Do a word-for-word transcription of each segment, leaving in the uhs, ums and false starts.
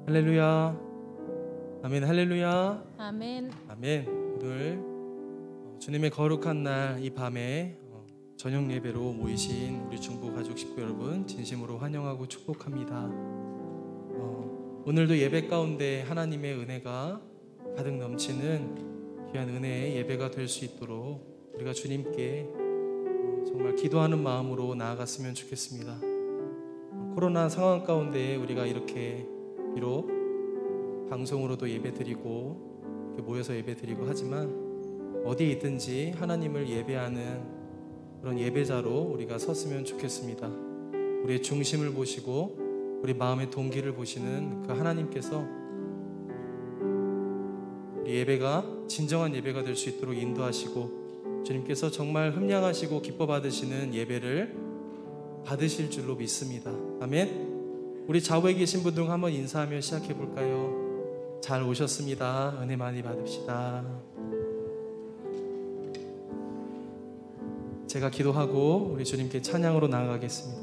할렐루야. 아멘. 할렐루야. 아멘. 아멘. 오늘 주님의 거룩한 날 이 밤에 저녁 예배로 모이신 우리 중보 가족 식구 여러분 진심으로 환영하고 축복합니다. 어, 오늘도 예배 가운데 하나님의 은혜가 가득 넘치는 귀한 은혜의 예배가 될 수 있도록 우리가 주님께 어, 정말 기도하는 마음으로 나아갔으면 좋겠습니다. 어, 코로나 상황 가운데 우리가 이렇게 비록 방송으로도 예배드리고 이렇게 모여서 예배드리고 하지만 어디에 있든지 하나님을 예배하는 그런 예배자로 우리가 섰으면 좋겠습니다. 우리의 중심을 보시고 우리 마음의 동기를 보시는 그 하나님께서 우리 예배가 진정한 예배가 될 수 있도록 인도하시고 주님께서 정말 흠양하시고 기뻐 받으시는 예배를 받으실 줄로 믿습니다. 아멘. 우리 좌우에 계신 분들 한번 인사하며 시작해 볼까요? 잘 오셨습니다. 은혜 많이 받읍시다. 제가 기도하고 우리 주님께 찬양으로 나아가겠습니다.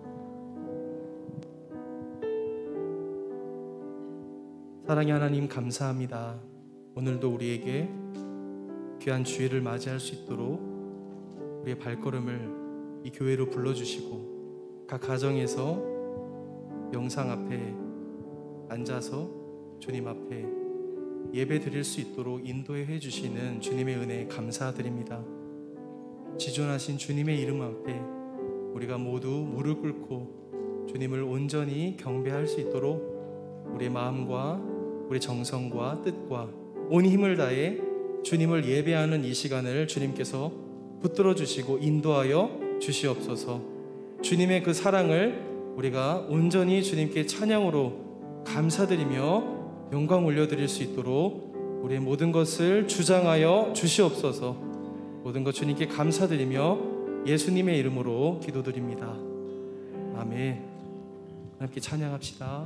사랑의 하나님 감사합니다. 오늘도 우리에게 귀한 주일을 맞이할 수 있도록 우리의 발걸음을 이 교회로 불러주시고 각 가정에서 영상 앞에 앉아서 주님 앞에 예배 드릴 수 있도록 인도해 주시는 주님의 은혜에 감사드립니다. 지존하신 주님의 이름 앞에 우리가 모두 무릎 꿇고 주님을 온전히 경배할 수 있도록 우리의 마음과 우리 정성과 뜻과 온 힘을 다해 주님을 예배하는 이 시간을 주님께서 붙들어 주시고 인도하여 주시옵소서. 주님의 그 사랑을 우리가 온전히 주님께 찬양으로 감사드리며 영광 올려드릴 수 있도록 우리의 모든 것을 주장하여 주시옵소서. 모든 것 주님께 감사드리며 예수님의 이름으로 기도드립니다. 아멘. 함께 찬양합시다.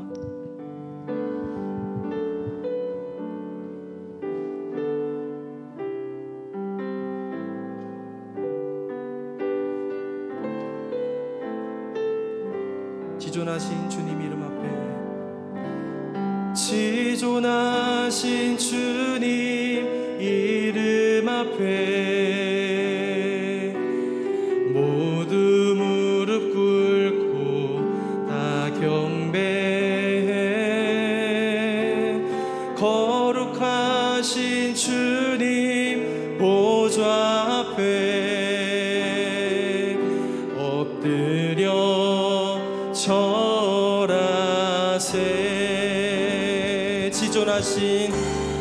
지존하신 주님 이름 앞에 지존하신 주님 이름 앞에 모두 무릎 꿇고 다 경배해 거룩하신 주님 보좌 앞에 엎드려 절하세. 지존하신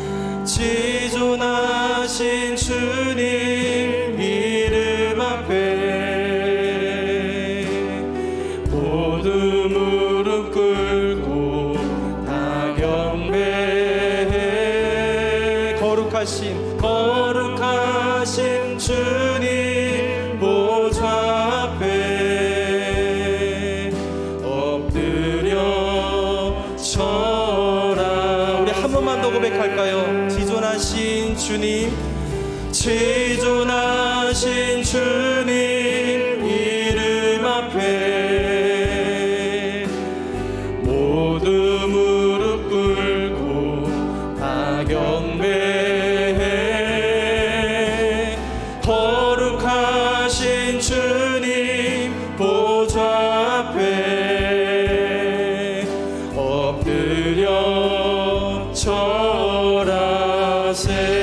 지존하신 주님 이름 앞에 모두 무릎 꿇고 다 경배해 거룩하신 거룩하신 주님 보좌 앞에 엎드려 절하. 우리 한 번만 더 고백할까요? 지존하신 주님 지존하신 주님 이름 앞에 모두 무릎 꿇고 다 경배해 거룩하신 주님 보좌 앞에 엎드려 절하세.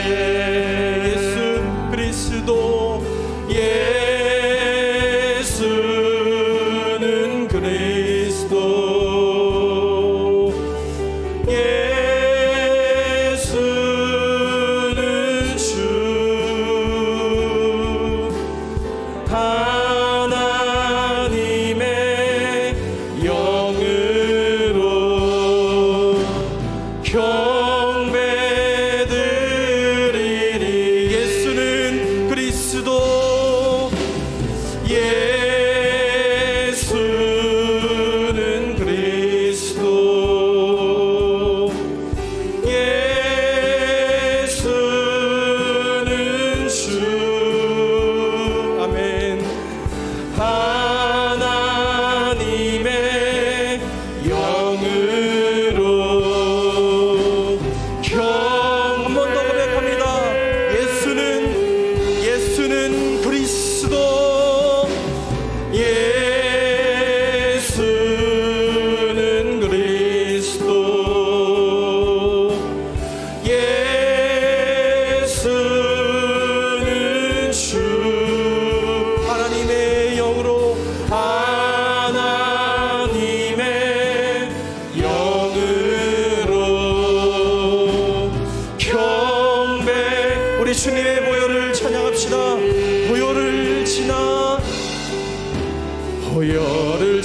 예수는 그리스도 예수 우리 주님의 보혈을 찬양합시다. 보혈을 지나 보혈을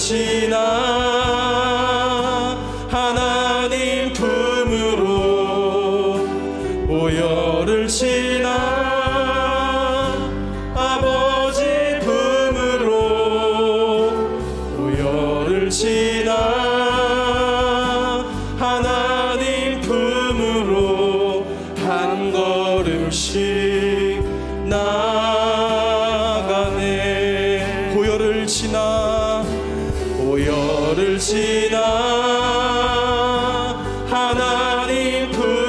지나 하나님 품으로 보혈을 지나 아버지 품으로 보혈을 지나 하나님 품으로 한 걸음씩 나가네. 보혈을 지나 보혈을 지나 하나님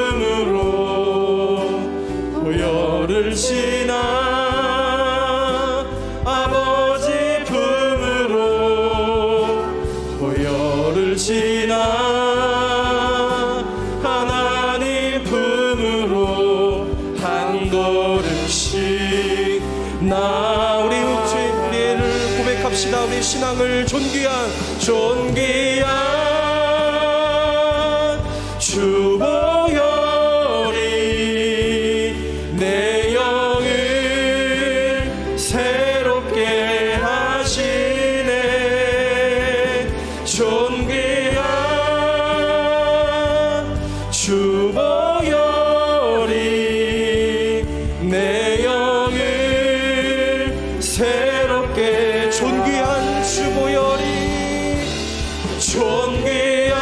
품으로 보혈을 지나 아버지 품으로 보혈을 지나 하나님 품으로 한 걸음씩 나. 우리 우리를 고백합시다. 우리 신앙을 존귀한 존귀한 주 보혈이 내 영을 새롭게 하시네. 존귀한 주 보혈이 내 영을 새롭게. 존귀한 주 보혈이 존귀한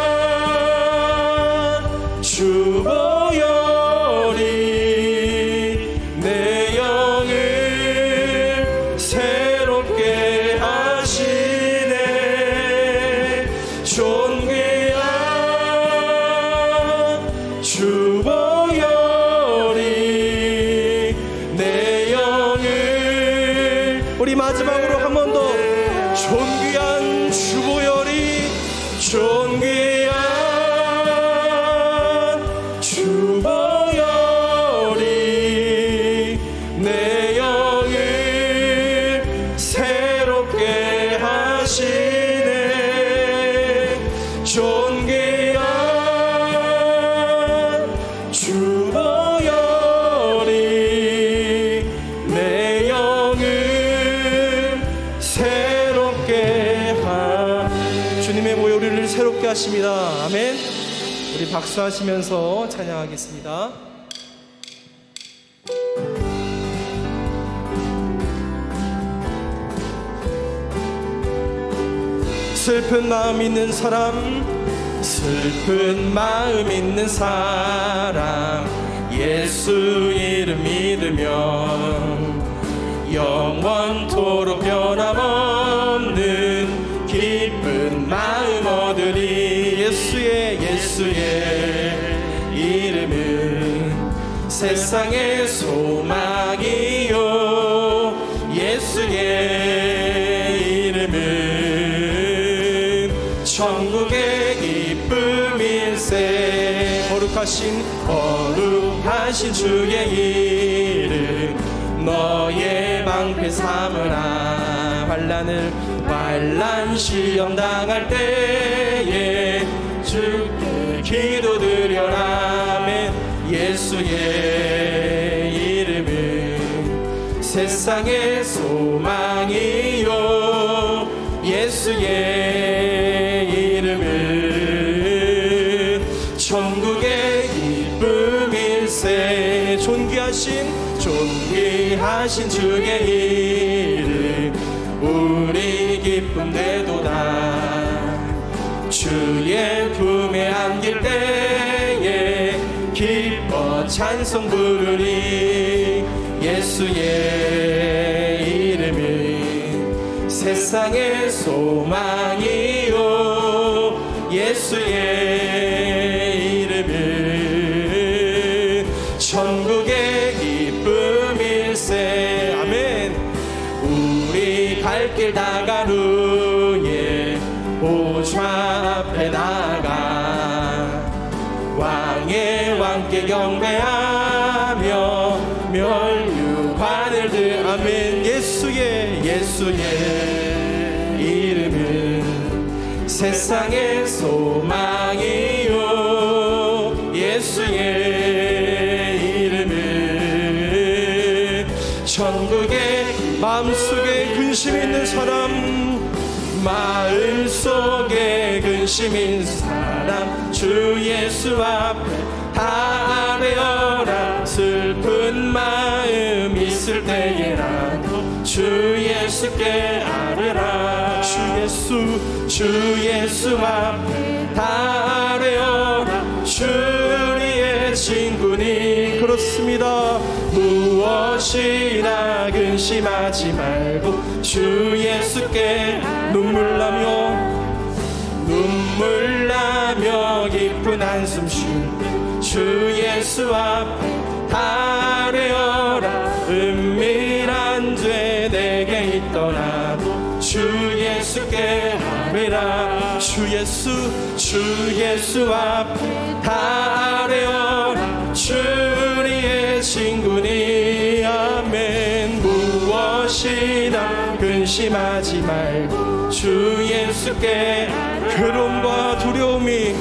주 보혈이 내 영을 새롭게 하시네. 존귀한 주 보혈이 내 영을. 우리 마지막으로 한 번 더. 존귀한 주 보혈이 존귀한 주 보혈이 내 영을 새롭게 하시네. 존귀한 주 보혈이 내 영을 새롭게 하. 주님의 보혈을 새롭게 하십니다. 아멘. 우리 박수하시면서 찬양하겠습니다. 슬픈 마음 있는 사람, 슬픈 마음 있는 사람, 예수 이름 믿으면 영원토록 변함없는 기쁜 마음 얻으리. 예수의 예수의 이름은 세상의 소망이요. 예수의 이름은 천국의 기쁨일세. 거룩하신 거룩하신 주의 이름 너의 방패 삼으라. 환난을 환난 시험 당할 때에 주께 기도드려라. 아멘. 예수의 이름은 세상의 소망이요. 예수의 이름은 천국의 기쁨일세. 존귀하신 존귀하신 주의 이름 우리 기쁨 되도다. 주의 품에 안길 때에 기뻐 찬송 부르리. 예수의 이름은 세상의 소망이요. 예수의 이름은 천국의 기쁨일세. 아멘. 우리 갈 길 다간 후에 보좌 앞에 나가 왕의 왕께 경배하며 멸류관을 들. 아멘. 예수의 예수의 이름은 세상의 소망이요. 예수의 이름은 마음속에 근심 있는 사람, 마음속에 근심 있는 사람, 주 예수 앞에 다 아뢰어라. 슬픈 마음 있을 때에라도 주 예수께 아뢰라. 주 예수, 주 예수 앞에 다 아뢰어라. 주 우리의 친구니. 그렇습니다. 무엇이나 근심하지 말고 주 예수께 눈물 나며 눈물 나며 깊은 한숨 쉴 때 주 예수 앞에 다 아뢰어라. 은밀한 죄 내게 있더라도 주 예수께 아뢰라. 주 예수, 주 예수 앞에 다 아뢰어라. 주 우리의 친구니. 아멘. 무엇이나 근심하지 말고 주 예수께 괴로움과 두려움이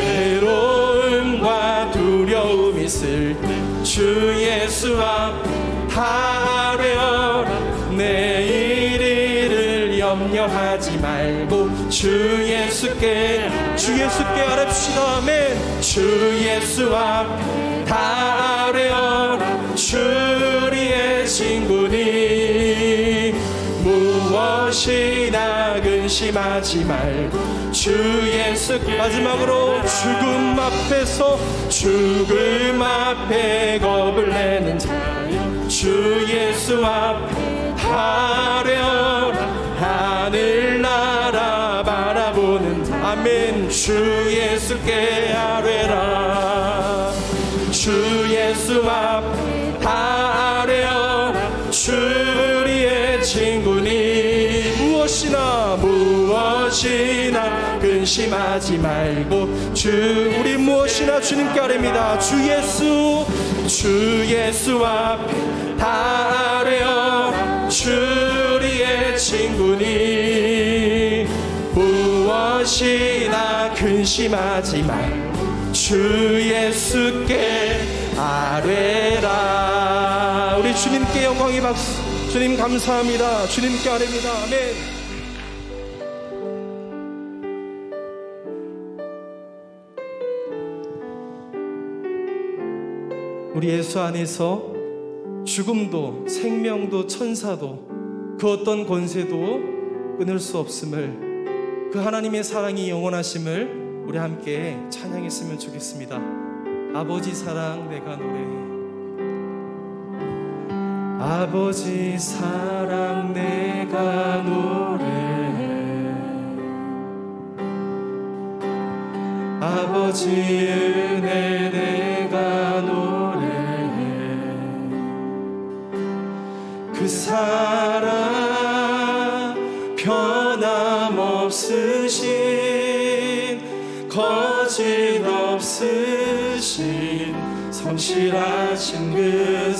괴로움과 두려움이 있을 때 주 예수 앞에 다 아뢰어라. 내일 일을 염려하지 말고 주 예수께 주 예수께 아뢰시다. 아멘. 주 예수 앞에 다 아뢰어라. 주 우리의 친구니. 무엇이나 근심하지 말고 주 예수. 마지막으로 죽음 앞에서 죽음 앞에 겁을 내는 자여 주 예수 앞에 아뢰어라. 하늘나라 바라보는 자. 아멘. 주 예수께 아뢰라. 주 예수 앞에 다 아뢰어라. 주 우리의 친구니. 무엇이나 무엇이나 근심하지 말고 주 우리 무엇이나 주님께 아뢰입니다. 주 예수, 주 예수 앞에 다 아뢰어라. 주 우리의 친구니. 무엇이나 근심하지 말고 주 예수께 아뢰라. 우리 주님께 영광의 박수. 주님 감사합니다. 주님께 아뢰입니다. 아멘. 우리 예수 안에서 죽음도 생명도 천사도 그 어떤 권세도 끊을 수 없음을, 그 하나님의 사랑이 영원하심을 우리 함께 찬양했으면 좋겠습니다. 아버지 사랑 내가 노래해. 아버지 사랑 내가 노래해. 아버지 은혜 내가 노래해. 그 사랑 변함없으신 거짓 없으신 성실하신 그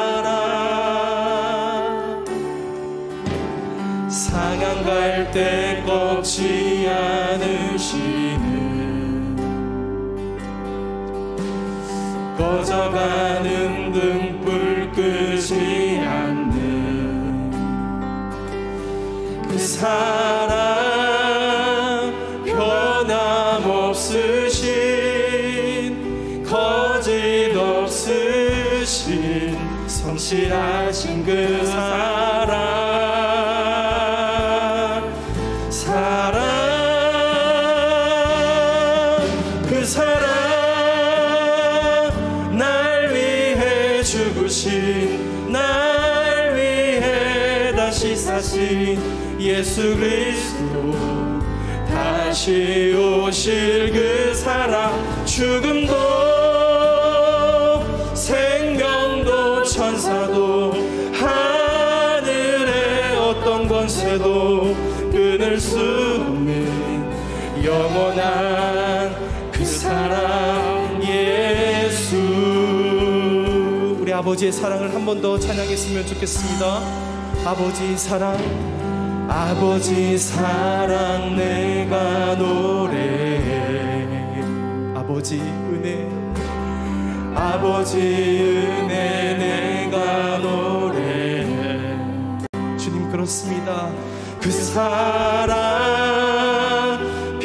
사랑, 상한 갈 때 꺾지 않으시는 꺼져가는 등불 끄지 않는 그 사랑 변함없으신 거짓 없으신 성실하신 그 사랑, 사랑 그 사랑 날 위해 죽으신, 날 위해 다시 사신 예수 그리스도, 다시 오실 그 사랑, 죽음도 생명도 천사도 하늘의 어떤 권세도 끊을 수 없는 영원한 그 사랑 예수. 우리 아버지의 사랑을 한 번 더 찬양했으면 좋겠습니다. 아버지 사랑, 아버지 사랑 내가 노래해. 아버지 은혜, 아버지 은혜 내가 노래해. 그렇습니다. 그 사랑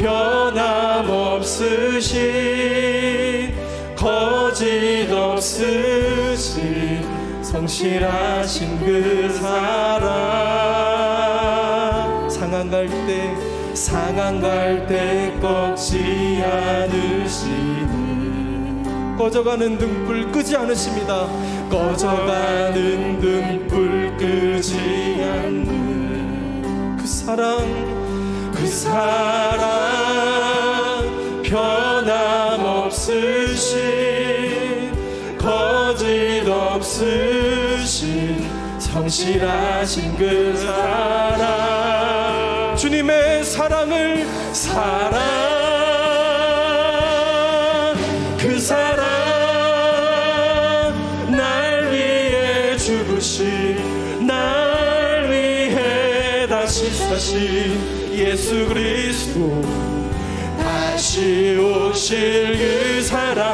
변함없으신 거짓 없으신 성실하신 그 사랑 상한 갈 때 상한 갈 때 꺾지 않으시는 꺼져가는 등불 끄지 않으십니다. 꺼져가는 등불 끄지 않는 그 사랑 그 사랑 변함없으신 거짓 없으신 성실하신 그 사랑 주님의 사랑을 사랑 그 사랑 날 위해 죽으신 날 위해 다시 사신 예수 그리스도 다시 오실 그 사랑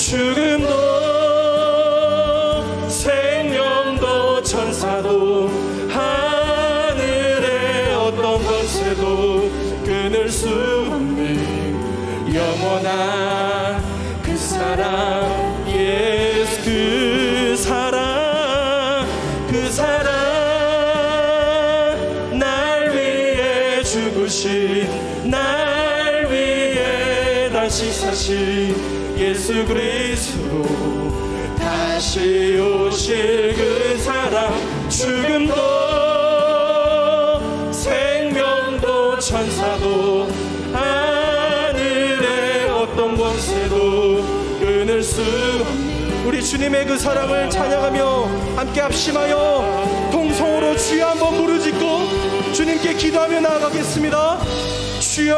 죽음도 생명도 천사도 하늘의 어떤 권세도 끊을 수 없는 영원한 그 사랑 예수 그 사랑 그 사랑 날 위해 죽으신 날 위해 다시 사신 예수 그리스도 다시 오실 그 사랑 죽음도 생명도 천사도 하늘의 어떤 권세도 끊을 수 없는 우리 주님의 그 사랑을 찬양하며 함께 합심하여 통성으로 주여 한번 부르짖고 주님께 기도하며 나아가겠습니다. 주여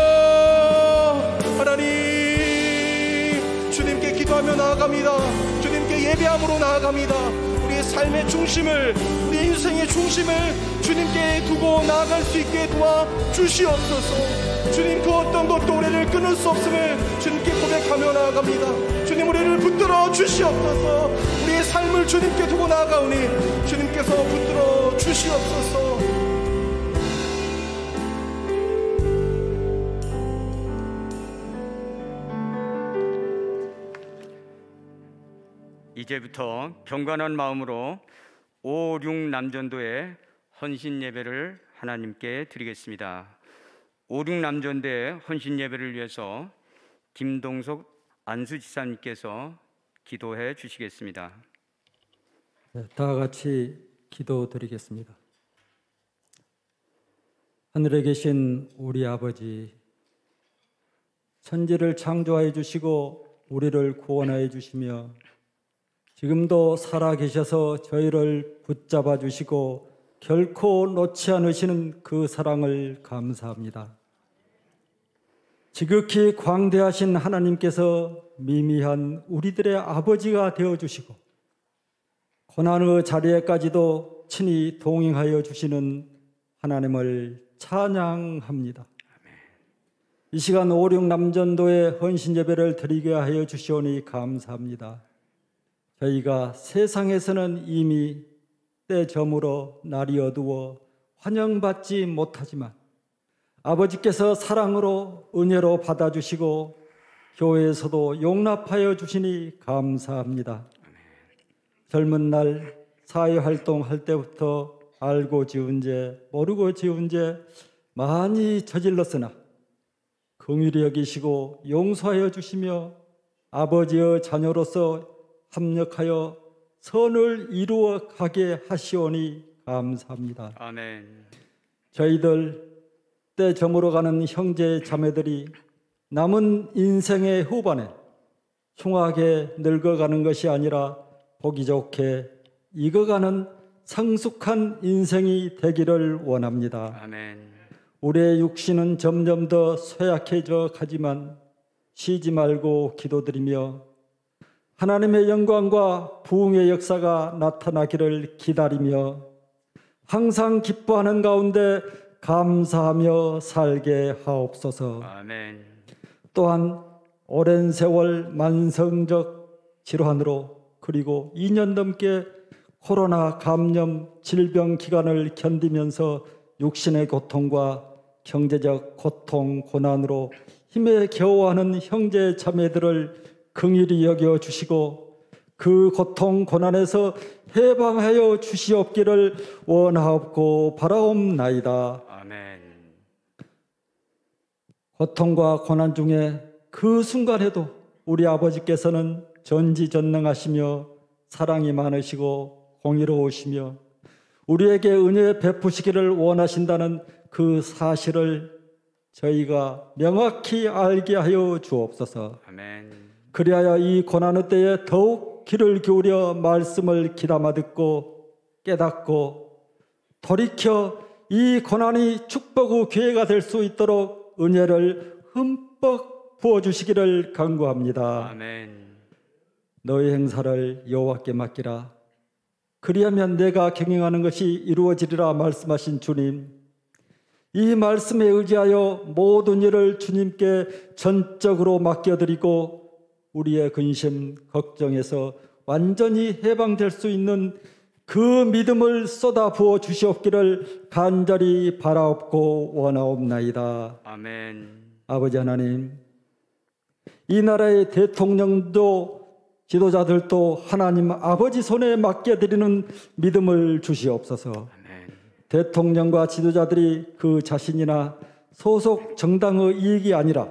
하나님 주님께 기도하며 나아갑니다. 주님께 예배함으로 나아갑니다. 우리의 삶의 중심을 우리 인생의 중심을 주님께 두고 나아갈 수 있게 도와 주시옵소서. 주님 그 어떤 것도 우리를 끊을 수 없음을 주님께 고백하며 나아갑니다. 주님 우리를 붙들어 주시옵소서. 우리의 삶을 주님께 두고 나아가오니 주님께서 붙들어 주시옵소서. 이제부터 경건한 마음으로 오륙 남전도의 헌신 예배를 하나님께 드리겠습니다. 오륙 남전도의 헌신 예배를 위해서 김동석 안수지사님께서 기도해 주시겠습니다. 네, 다 같이 기도드리겠습니다. 하늘에 계신 우리 아버지, 천지를 창조하여 주시고 우리를 구원하여 주시며 지금도 살아계셔서 저희를 붙잡아 주시고 결코 놓지 않으시는 그 사랑을 감사합니다. 지극히 광대하신 하나님께서 미미한 우리들의 아버지가 되어주시고 고난의 자리에까지도 친히 동행하여 주시는 하나님을 찬양합니다. 이 시간 오륙 남전도의 헌신 예배를 드리게 하여 주시오니 감사합니다. 저희가 세상에서는 이미 때 저물어 날이 어두워 환영받지 못하지만 아버지께서 사랑으로 은혜로 받아주시고 교회에서도 용납하여 주시니 감사합니다. 젊은 날 사회활동할 때부터 알고 지은 죄 모르고 지은 죄 많이 저질렀으나 긍휼히 여기시고 용서하여 주시며 아버지의 자녀로서 합력하여 선을 이루어 가게 하시오니 감사합니다. 아멘. 저희들 때 저물어가는 형제 자매들이 남은 인생의 후반에 흉하게 늙어가는 것이 아니라 보기 좋게 익어가는 성숙한 인생이 되기를 원합니다. 아멘. 우리의 육신은 점점 더 쇠약해져 가지만 쉬지 말고 기도드리며 하나님의 영광과 부흥의 역사가 나타나기를 기다리며 항상 기뻐하는 가운데 감사하며 살게 하옵소서. 아멘. 또한 오랜 세월 만성적 질환으로 그리고 이 년 넘게 코로나 감염 질병 기간을 견디면서 육신의 고통과 경제적 고통, 고난으로 힘에 겨워하는 형제 자매들을 긍휼히 여겨 주시고 그 고통, 고난에서 해방하여 주시옵기를 원하옵고 바라옵나이다. 아멘. 고통과 고난 중에 그 순간에도 우리 아버지께서는 전지전능하시며 사랑이 많으시고 공의로우시며 우리에게 은혜 베푸시기를 원하신다는 그 사실을 저희가 명확히 알게 하여 주옵소서. 아멘. 그리하여 이 고난의 때에 더욱 귀를 기울여 말씀을 귀담아 듣고 깨닫고 돌이켜 이 고난이 축복의 기회가 될 수 있도록 은혜를 흠뻑 부어주시기를 간구합니다. 아멘. 너희 행사를 여호와께 맡기라. 그리하면 내가 경영하는 것이 이루어지리라 말씀하신 주님, 이 말씀에 의지하여 모든 일을 주님께 전적으로 맡겨드리고 우리의 근심, 걱정에서 완전히 해방될 수 있는 그 믿음을 쏟아 부어 주시옵기를 간절히 바라옵고 원하옵나이다. 아멘. 아버지 하나님, 이 나라의 대통령도 지도자들도 하나님 아버지 손에 맡겨드리는 믿음을 주시옵소서. 아멘. 대통령과 지도자들이 그 자신이나 소속 정당의 이익이 아니라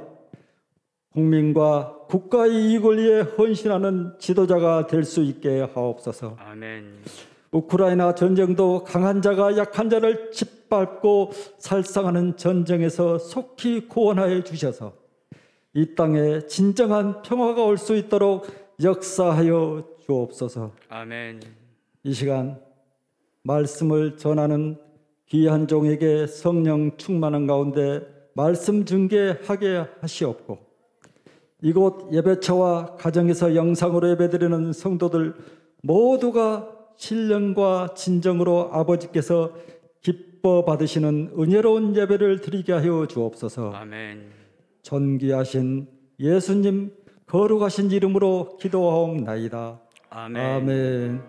국민과 국가의 이익을 위해 헌신하는 지도자가 될 수 있게 하옵소서. 아멘. 우크라이나 전쟁도 강한 자가 약한 자를 짓밟고 살상하는 전쟁에서 속히 구원하여 주셔서 이 땅에 진정한 평화가 올 수 있도록 역사하여 주옵소서. 아멘. 이 시간 말씀을 전하는 귀한 종에게 성령 충만한 가운데 말씀 증개하게 하시옵고 이곳 예배처와 가정에서 영상으로 예배드리는 성도들 모두가 신령과 진정으로 아버지께서 기뻐 받으시는 은혜로운 예배를 드리게 하여 주옵소서. 아멘. 존귀하신 예수님 거룩하신 이름으로 기도하옵나이다. 아멘. 아멘.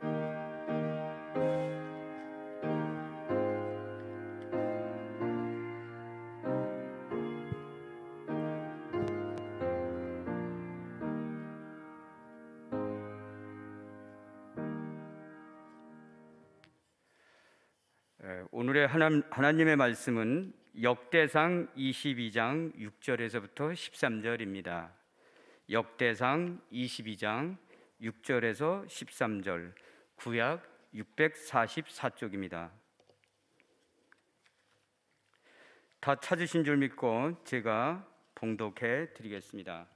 오늘의 하나, 하나님의 말씀은 역대상 이십이 장 육 절에서부터 십삼 절입니다. 역대상 이십이 장 육 절에서 십삼 절, 구약 육백사십사 쪽입니다. 다 찾으신 줄 믿고 제가 봉독해 드리겠습니다.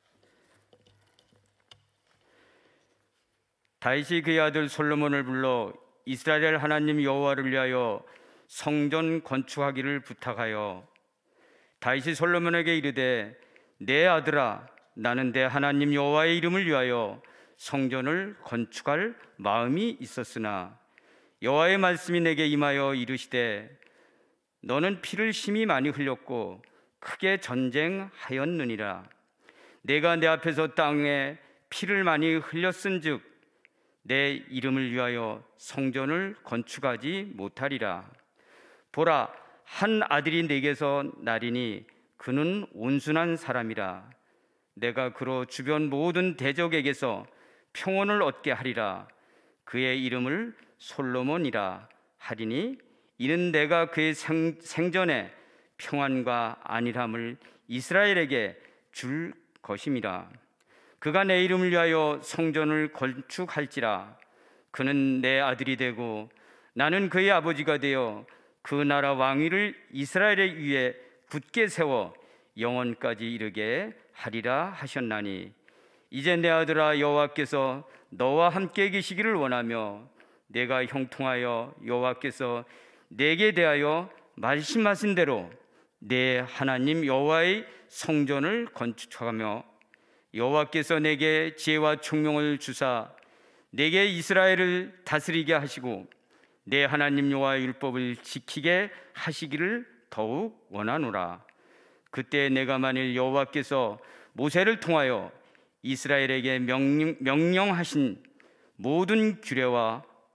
다윗이 그의 아들 솔로몬을 불러 이스라엘 하나님 여호와를 위하여 성전 건축하기를 부탁하여 다윗이 솔로몬에게 이르되 내 아들아 나는 내 하나님 여호와의 이름을 위하여 성전을 건축할 마음이 있었으나 여호와의 말씀이 내게 임하여 이르시되 너는 피를 심히 많이 흘렸고 크게 전쟁하였느니라. 내가 내 앞에서 땅에 피를 많이 흘렸은즉 내 이름을 위하여 성전을 건축하지 못하리라. 보라, 한 아들이 내게서 나리니 그는 온순한 사람이라. 내가 그로 주변 모든 대적에게서 평온을 얻게 하리라. 그의 이름을 솔로몬이라 하리니 이는 내가 그의 생, 생전에 평안과 안일함을 이스라엘에게 줄 것임이라. 그가 내 이름을 위하여 성전을 건축할지라. 그는 내 아들이 되고 나는 그의 아버지가 되어 그 나라 왕위를 이스라엘에 위해 굳게 세워 영원까지 이르게 하리라 하셨나니 이제 내 아들아 여호와께서 너와 함께 계시기를 원하며 내가 형통하여 여호와께서 내게 대하여 말씀하신 대로 내 하나님 여호와의 성전을 건축하며 여호와께서 내게 지혜와 총명을 주사 내게 이스라엘을 다스리게 하시고 내 하나님 여호와의 율법을 지키게 하시기를 더욱 원하노라. 그때 내가 만일 여호와께서 모세를 통하여 이스라엘에게 명령, 명령하신 모든 규례와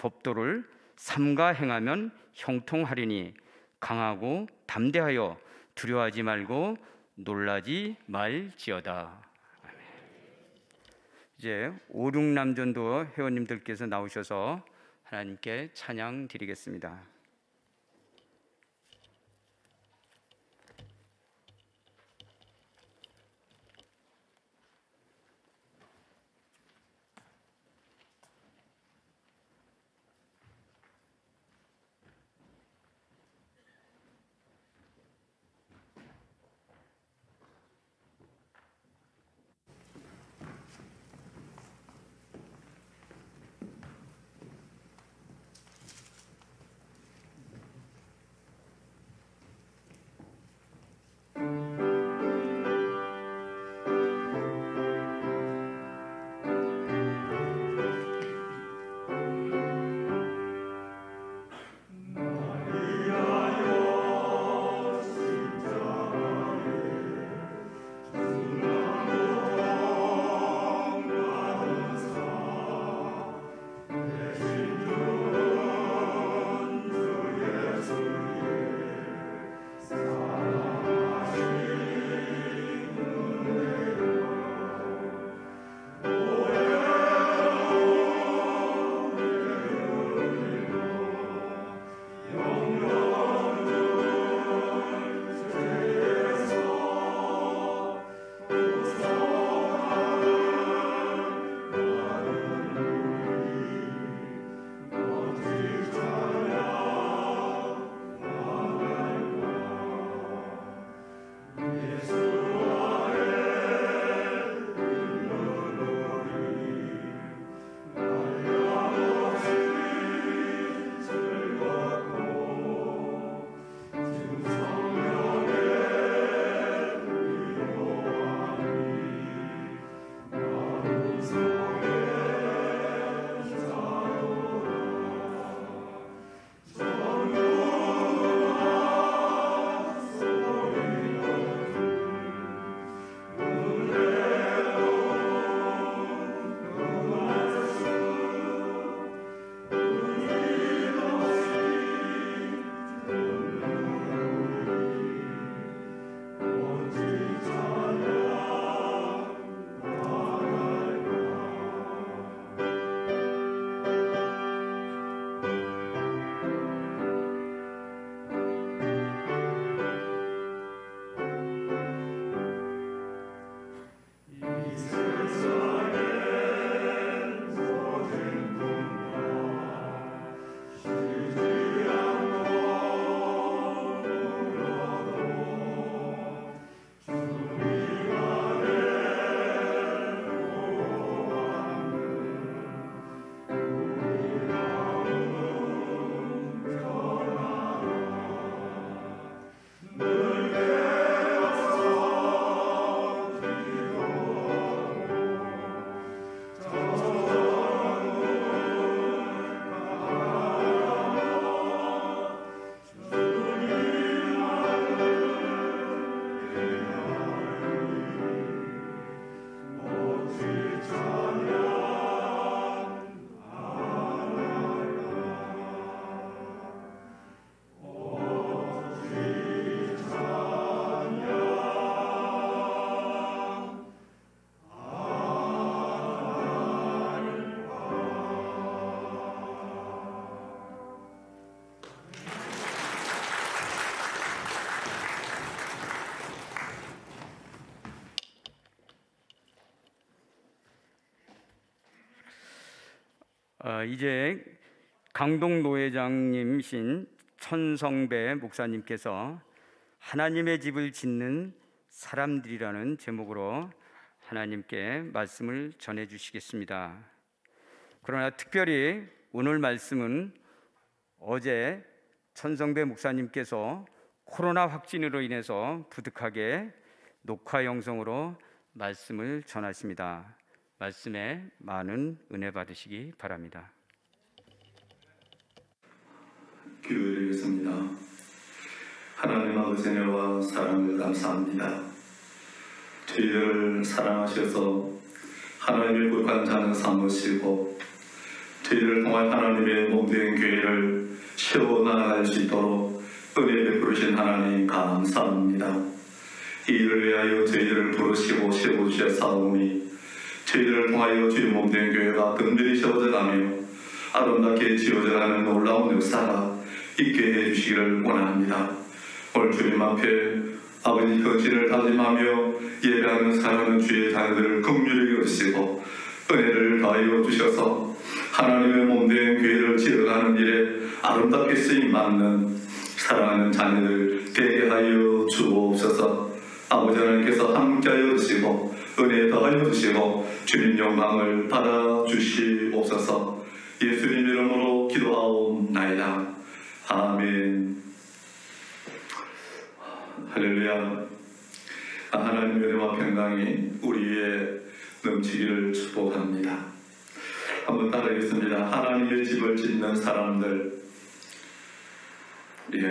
법도를 삼가 행하면 형통하리니 강하고 담대하여 두려워하지 말고 놀라지 말지어다. 아멘. 이제 오륙남전도 회원님들께서 나오셔서 하나님께 찬양 드리겠습니다. 어, 이제 강동 노회장님이신 천성배 목사님께서 하나님의 집을 짓는 사람들이라는 제목으로 하나님께 말씀을 전해 주시겠습니다. 그러나 특별히 오늘 말씀은 어제 천성배 목사님께서 코로나 확진으로 인해서 부득하게 녹화 영상으로 말씀을 전하십니다. 말씀에 많은 은혜 받으시기 바랍니다. 기도드리겠습니다. 하나님 아버지 은혜와 사랑을 감사합니다. 저희를 사랑하셔서 하나님의 거룩한 자는 삼으시고 저희를 통한 하나님의 몸된 교회를 세워나갈 수 있도록 은혜 베푸신 하나님 감사합니다. 이 일을 위하여 저희들을 부르시고 세워주셨사오니 저희들을 통하여 주의 몸된 교회가 든든히 세워져가며 아름답게 지어져가는 놀라운 역사가 있게 해주시기를 원합니다. 오늘 주님 앞에 아버지 헌신을 다짐하며 예배하는 사랑하는 주의 자녀들을 긍휼히 여기시고 은혜를 더하여 주셔서 하나님의 몸된 교회를 지어가는 일에 아름답게 쓰임받는 사랑하는 자녀들 되게 하여 주옵소서. 아버지 하나님께서 함께하여 주시고 은혜 더하여 주시고 주님 영광을 받아주시옵소서. 예수님 이름으로 기도하옵나이다. 아멘. 할렐루야. 하나님의 은혜와 평강이 우리 위에 넘치기를 축복합니다. 한번 따라하겠습니다. 하나님의 집을 짓는 사람들. 예.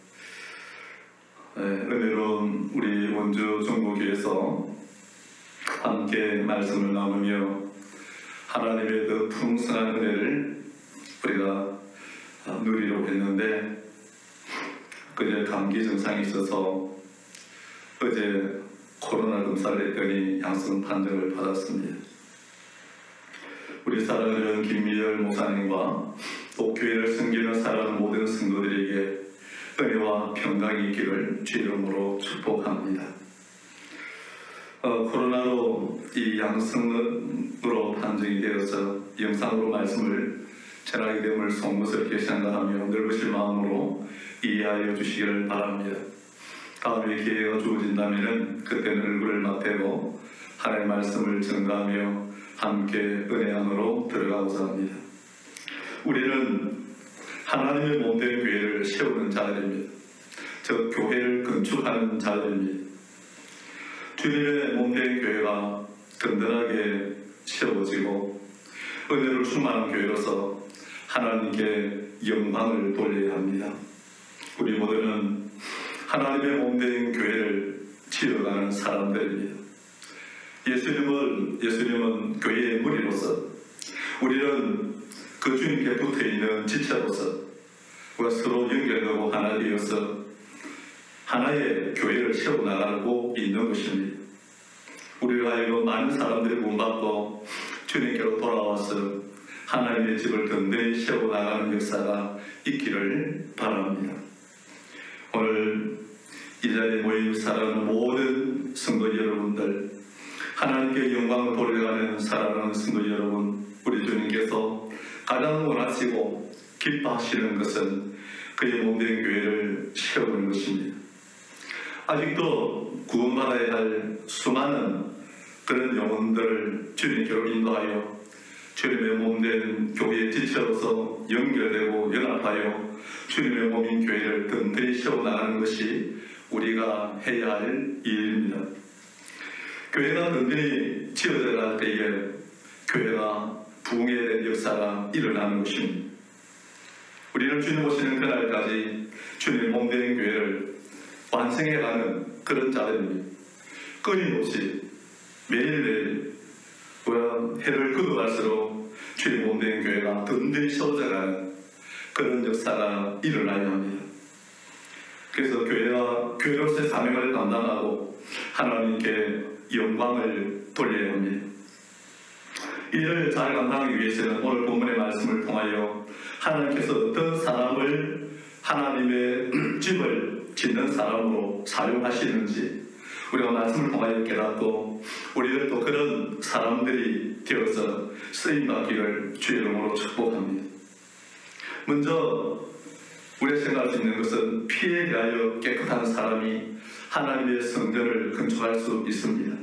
네, 은혜로운 우리 원주 중국교회에서 함께 말씀을 나누며 하나님의 그 풍성한 은혜를 우리가 누리려고 했는데 그제 감기 증상이 있어서 어제 코로나 검사를 했더니 양성 판정을 받았습니다. 우리 사랑하는 김미열 목사님과 또 교회를 섬기는 사랑하는 모든 성도들에게 은혜와 평강이 있기를 주 이름으로 축복합니다. 어, 코로나로 이 양성으로 판정이 되어서 영상으로 말씀을 전하게 됨을 송구스럽게 생각하며 넓으실 마음으로 이해하여 주시기를 바랍니다. 다음에 기회가 주어진다면 그때는 얼굴을 맞대고 하나님의 말씀을 전가하며 함께 은혜 안으로 들어가고자 합니다. 우리는 하나님의 몸된 교회를 세우는 자들입니다. 저 교회를 건축하는 자들입니다. 주님의 몸된 교회가 든든하게 세워지고 은혜로 충만한 교회로서 하나님께 영광을 돌려야 합니다. 우리 모두는 하나님의 몸된 교회를 지어가는 사람들입니다. 예수님은, 예수님은 교회의 머리로서 우리는 그 주님께 붙어있는 지체로서 우리가 서로 연결되고 하나 되어서 하나의 교회를 세워나가고 있는 것입니다. 우리를 하여금 많은 사람들이 구원받고 주님께로 돌아와서 하나님의 집을 든든히 세워나가는 역사가 있기를 바랍니다. 오늘 이 자리에 모인 사랑하는 모든 성도 여러분들, 하나님께 영광을 돌려가는 사랑하는 성도 여러분, 우리 주님께서 가장 원하시고 기뻐하시는 것은 그의 몸된 교회를 세우는 것입니다. 아직도 구원받아야 할 수많은 그런 영혼들을 주님께로 인도하여 주님의 몸된 교회의 지체로서 연결되고 연합하여 주님의 몸인 교회를 든든히 세워나가는 것이 우리가 해야 할 일입니다. 교회가 든든히 지어져 갈 때에 교회가 부흥에 대한 역사가 일어나는 것입니다. 우리는 주님 오시는 그날까지 주님의 몸된 교회를 완성해가는 그런 자들입니다. 끊임없이 매일매일 해를 거둬갈수록 주의 몸된 교회가 든든히 세워져가는 그런 역사가 일어나야 합니다. 그래서 교회가 교회로서의 사명을 감당하고 하나님께 영광을 돌려야 합니다. 이를 잘 감당하기 위해서는 오늘 본문의 말씀을 통하여 하나님께서 어떤 사람을 하나님의 집을 짓는 사람으로 사용하시는지 우리가 말씀을 통하여 깨닫고 우리들도 그런 사람들이 되어서 쓰임받기를 주의 이름으로 축복합니다. 먼저 우리가 생각할 수 있는 것은 피에 대하여 깨끗한 사람이 하나님의 성전을 건축할 수 있습니다.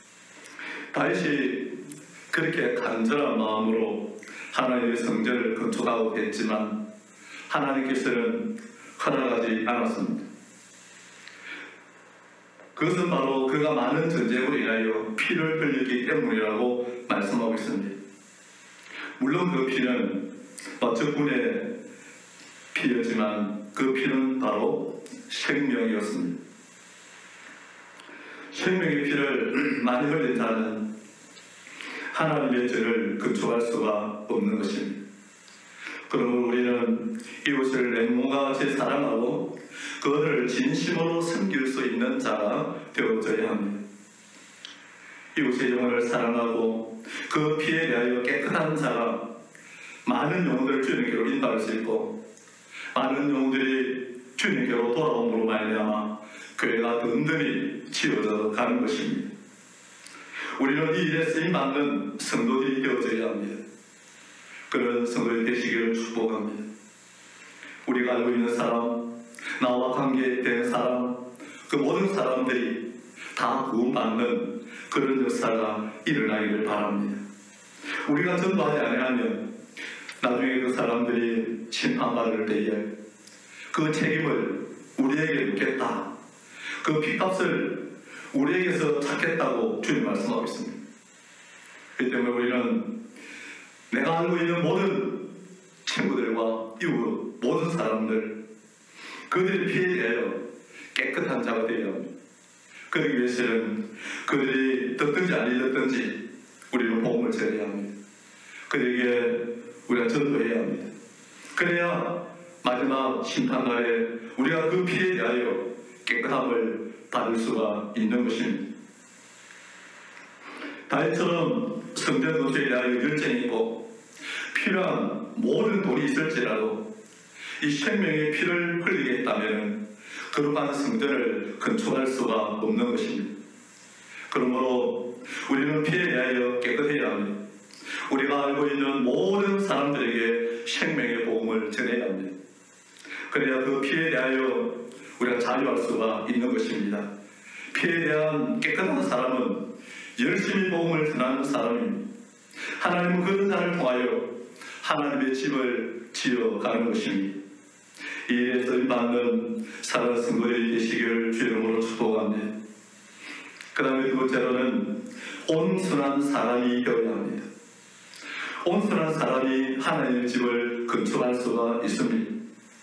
다윗이 그렇게 간절한 마음으로 하나님의 성전을 건축하고 했지만 하나님께서는 허락하지 않았습니다. 그것은 바로 그가 많은 전쟁으로 인하여 피를 흘렸기 때문이라고 말씀하고 있습니다. 물론 그 피는 적군의 피였지만 그 피는 바로 생명이었습니다. 생명의 피를 많이 흘린 자는 하나님의 전을 건축할 수가 없는 것입니다. 그러므로 우리는 이웃을 내 몸과 같이 사랑하고 그들을 진심으로 섬길 수 있는 자가 되어져야 합니다. 이웃의 영혼을 사랑하고 그 피에 대하여 깨끗한 자가 많은 영혼들을 주님께로 인도할 수 있고 많은 영혼들이 주님께로 돌아옴으로 말미암아 교회가 든든히 지어져 가는 것입니다. 우리는 이 일에 쓰임받는 성도들이 되어져야 합니다. 그런 성도들이 되시기를 축복합니다. 우리가 알고 있는 사람, 나와 관계된 사람, 그 모든 사람들이 다 구원받는 그런 역사가 일어나기를 바랍니다. 우리가 전도하지 아니하면 나중에 그 사람들이 심판받을 때에 그 책임을 우리에게 묻겠다. 그 핏값을 우리에게서 찾겠다고 주님 말씀하고 있습니다. 그렇기 때문에 우리는 내가 알고 있는 모든 친구들과 이웃, 모든 사람들, 그들의 피에 대하여 깨끗한 자가 되어야 합니다. 그러기 위해서는 그들이 듣든지 아니 듣든지 우리는 복음을 전해야 합니다. 그들에게 우리가 전도해야 합니다. 그래야 마지막 심판날에 우리가 그 피에 대하여 깨끗함을 받을 수가 있는 것입니다. 다윗처럼 성전 건축에 대하여 열정이 있고 필요한 모든 돈이 있을지라도 이 생명의 피를 흘리게 했다면 거룩한 성전을 건축할 수가 없는 것입니다. 그러므로 우리는 피에 대하여 깨끗해야 합니다. 우리가 알고 있는 모든 사람들에게 생명의 복음을 전해야 합니다. 그래야 그 피에 대하여 우리가 자유할 수가 있는 것입니다. 피에 대한 깨끗한 사람은 열심히 복음을 전하는 사람입니다. 하나님은 그런 자를 통하여 하나님의 집을 지어가는 것입니다. 이 일에 쓰임받는 사랑하는 성도들이 되시기를 주의 이름으로 축복합니다. 그 다음에 두 번째로는 온순한 사람이 되어야 합니다. 온순한 사람이 하나님의 집을 건축할 수가 있습니다.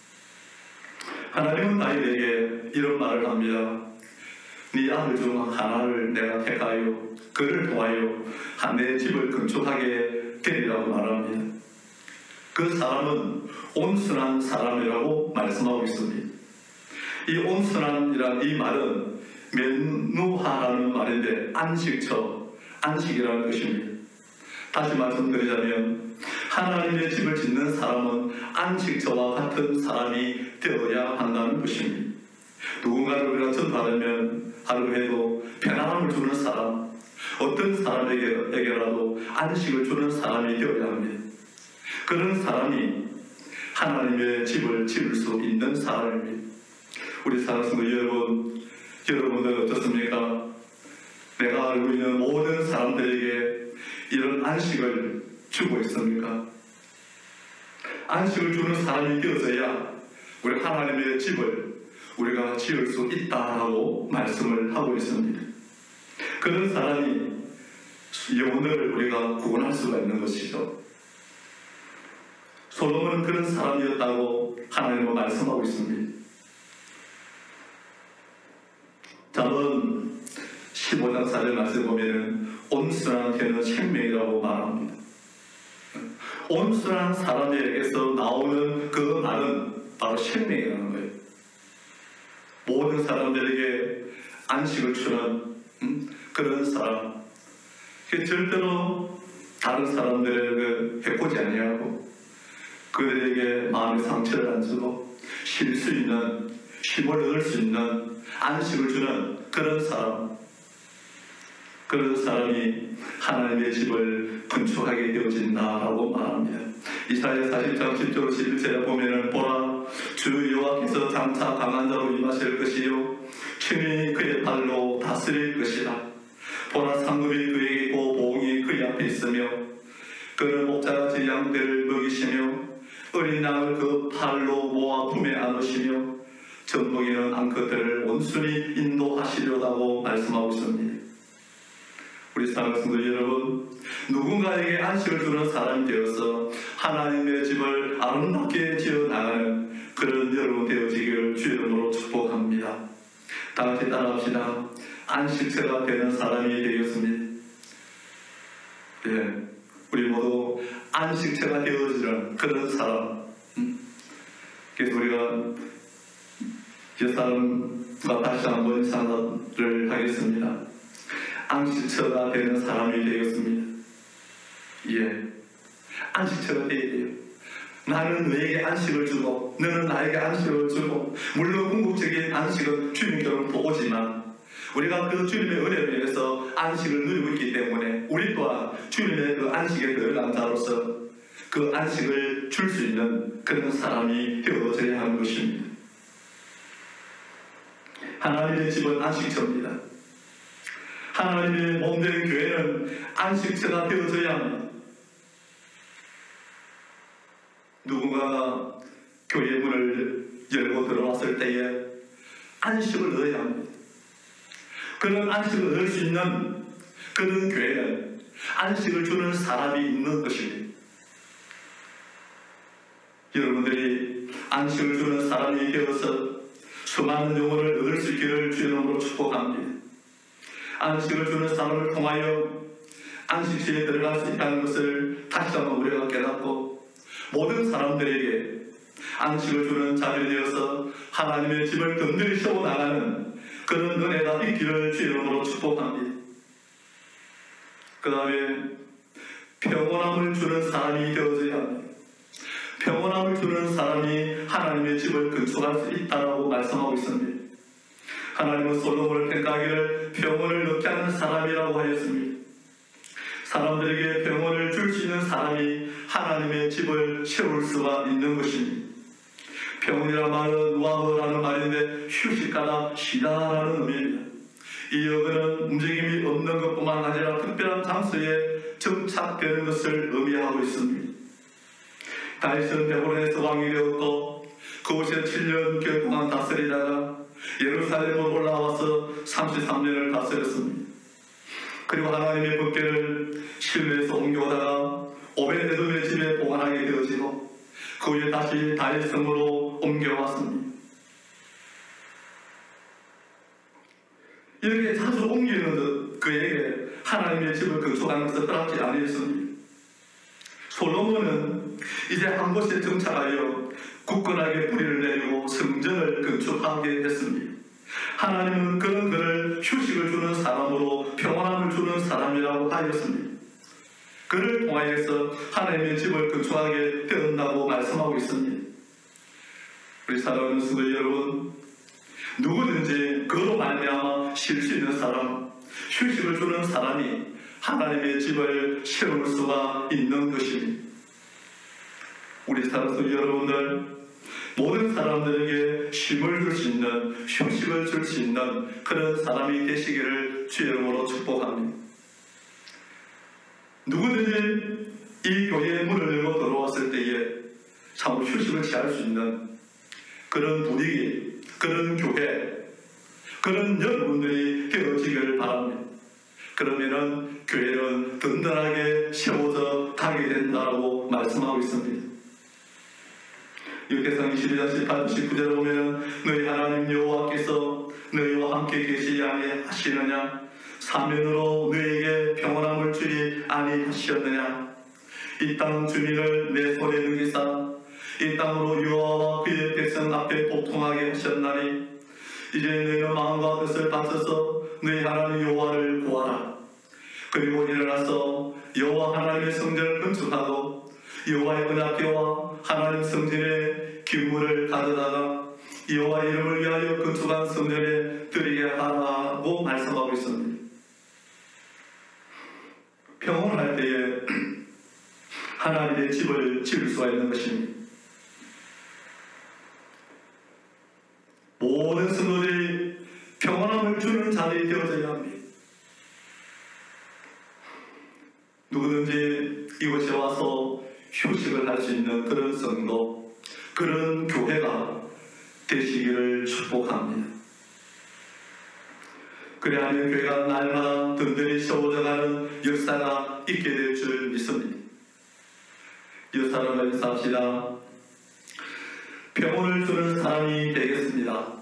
하나님은 다윗에게 이런 말을 합니다. 네 아들 중 하나를 내가 택하여 그를 통하여 내 집을 건축하게 되리라고 말합니다. 그 사람은 온순한 사람이라고 말씀하고 있습니다. 이 온순한이란 이 말은 면누하라는 말인데 안식처, 안식이라는 것입니다. 다시 말씀드리자면 하나님의 집을 짓는 사람은 안식처와 같은 사람이 되어야 한다는 것입니다. 누군가를 우리가 전도하려면 하루에도 편안함을 주는 사람, 어떤 사람에게라도 안식을 주는 사람이 되어야 합니다. 그런 사람이 하나님의 집을 지을 수 있는 사람입니다. 우리 사랑하는 성도 여러분, 여러분들 어떻습니까? 내가 알고 있는 모든 사람들에게 이런 안식을 주고 있습니까? 안식을 주는 사람이 되어져야 우리 하나님의 집을 우리가 지을 수 있다라고 말씀을 하고 있습니다. 그런 사람이 영혼들을 우리가 구원할 수가 있는 것이죠. 솔로몬은 그런 사람이었다고 하나님은 말씀하고 있습니다. 잠언 십오 장 사 절 말씀 보면은 온순한 개는 생명이라고 말합니다. 온순한 사람에게서 나오는 그 말은 바로 생명이라는 거예요. 모든 사람들에게 안식을 주는 음, 그런 사람, 절대로 다른 사람들에게 해코지 아니하고 그들에게 마음의 상처를 안 주고 쉴 수 있는, 힘을 얻을 수 있는 안식을 주는 그런 사람, 그런 사람이 하나님의 집을 건축하게 되어진다라고 말합니다. 이사야 사십 장 십 절 십일 절에 보면은 보라, 주 여호와께서 장차 강한 자로 임하실 것이요 친히 그의 발로 다스릴 것이라. 보라, 상급이 그에게 있고 보응이 그의 앞에 있으며 그는 목자같이 양떼를 먹이시며 어린 양을 그 팔로 모아 품에 안으시며 전복이는 암컷들을 온순히 인도하시려다고 말씀하고 있습니다. 우리 사랑하는 성도 여러분, 누군가에게 안식을 주는 사람이 되어서 하나님의 집을 아름답게 지어나가는 그런 여러분 되어지기를 주의 이름으로 축복합니다. 다 같이 따라합시다. 안식처가 되는 사람이 되겠습니다. 예, 우리 모두 안식처가 되어지는 그런 사람. 그래서 우리가 옛사람과 다시 한번 상담을 하겠습니다. 안식처가 되는 사람이 되겠습니다. 예, 안식처가 되어야 돼요. 나는 너에게 안식을 주고 너는 나에게 안식을 주고, 물론 궁극적인 안식은 주님께로 보지만 우리가 그 주님의 은혜를 위해서 안식을 누리고 있기 때문에 우리 또한 주님의 그 안식에 들어간 자로서 그 안식을 줄 수 있는 그런 사람이 되어져야 하는 것입니다. 하나님의 집은 안식처입니다. 하나님의 몸된 교회는 안식처가 되어져야 합니다. 누군가가 교회 문을 열고 들어왔을 때에 안식을 얻어야 합니다. 그런 안식을 얻을 수 있는 그런 교회는 안식을 주는 사람이 있는 것입니다. 여러분들이 안식을 주는 사람이 되어서 수많은 영혼을 얻을 수 있기를 주의 이름으로 축복합니다. 안식을 주는 사람을 통하여 안식처에 들어갈 수 있다는 것을 다시 한번 우리가 깨닫고, 모든 사람들에게 안식을 주는 자들이 되어서 하나님의 집을 든든히 세워나가는 그런 은혜가 있기를 주의 이름으로 축복합니다. 그 다음에 평온함을 주는 사람이 되어져야 합니다. 평온함을 주는 사람이 하나님의 집을 건축할 수 있다고 말씀하고 있습니다. 하나님은 솔로몬을 평가하기를 평온을 넣게 하는 사람이라고 하였습니다. 사람들에게 평온을 줄 수 있는 사람이 하나님의 집을 세울 수가 있는 것입니다. 평온이라는 말은 와흐라는 말인데 휴식하다, 쉬다라는 의미입니다. 이 여그는 움직임이 없는 것뿐만 아니라 특별한 장소에 정착되는 것을 의미하고 있습니다. 다윗은 베드로에서 왕이 되었고 그곳에 칠 년 동안 다스리다가 예루살렘으로 올라와서 삼십삼 년을 다스렸습니다. 그리고 하나님의 법궤를 실로에서 옮겨오다가 오벳에돔의 집에 보관하게 되어지고 그 후에 다시 다윗 성으로 옮겨왔습니다. 이렇게 자주 옮기는 듯 그에게 하나님의 집을 건축하는 것을 허락지 아니했습니다. 솔로몬은 이제 한 곳에 정착하여 굳건하게 뿌리를 내리고 성전을 건축하게 했습니다. 하나님은 그런 그를 휴식을 주는 사람으로 평안함을 주는 사람이라고 하였습니다. 그를 통하여서 하나님의 집을 건축하게 되었다고 말씀하고 있습니다. 우리 사랑하는 성도 여러분, 누구든지 그로 말미암아 쉴 수 있는 사람, 휴식을 주는 사람이 하나님의 집을 세울 수가 있는 것입니다. 우리 사랑하는 성도 여러분들, 모든 사람들에게 쉼을 줄 수 있는, 휴식을 줄 수 있는 그런 사람이 되시기를 주의 이름으로 축복합니다. 누구든지 이 교회의 문을 열고 들어왔을 때에 참 휴식을 취할 수 있는 그런 분위기, 그런 교회, 그런 여러분들이 되어지기를 바랍니다. 그러면은 교회는 든든하게 세워져 가게 된다고 말씀하고 있습니다. 유대상 이십이 장 십팔, 십구 절에 보면 너희 하나님 여호와께서 너희와 함께 계시지 아니하시느냐? 사면으로 너희에게 평안함을 주리 아니하시었느냐? 이 땅 주민을 내 손에 넘기사 이 땅으로 여호와와 그의 백성 앞에 복통하게 하셨나니 이제 너희는 마음과 뜻을 바쳐서 너희 하나님 여호와를 구하라. 그리고 일어나서 여호와 하나님의 성전을 건축하고 여호와의 언약궤와 하나님 성전의 기물을 가져다가 여호와 이름을 위하여 건축한 성전에 드리게 하라고 말씀하고 있습니다. 평온할 때에 하나님의 집을 지을 수가 있는 것입니다. 모든 성도들이 평온함을 주는 자들이 되어져야 합니다. 누구든지 이곳에 와서 휴식을 할 수 있는 그런 성도, 그런 교회가 되시기를 축복합니다. 그래야하면 교회가 날마다 든든히 세워져가는 역사가 있게 될 줄 믿습니다. 역사를 인사합시다. 평온을 주는 사람이 되겠습니다.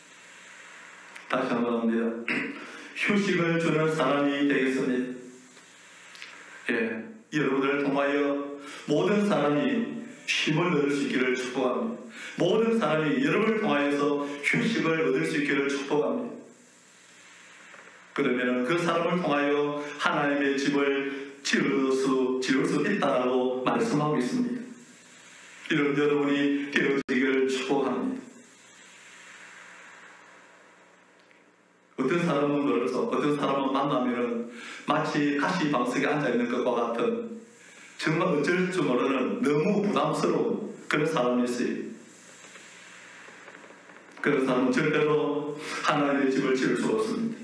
다시 한번 합니다. 휴식을 주는 사람이 되겠습니다. 예. 여러분을 통하여 모든 사람이 힘을 얻을 수 있기를 축복합니다. 모든 사람이 여러분을 통하여서 휴식을 얻을 수 있기를 축복합니다. 그러면 그 사람을 통하여 하나님의 집을 지을 수, 지을 수 있다라고 말씀하고 있습니다. 이런 여러분이 되어지기를 축복합니다. 어떤 사람은 그래서 어떤 사람은 만나면 마치 가시방석에 앉아있는 것과 같은 정말 어쩔 줄 모르는 너무 부담스러운 그런 사람이 있어요. 그런 사람은 절대로 하나님의 집을 지을 수 없습니다.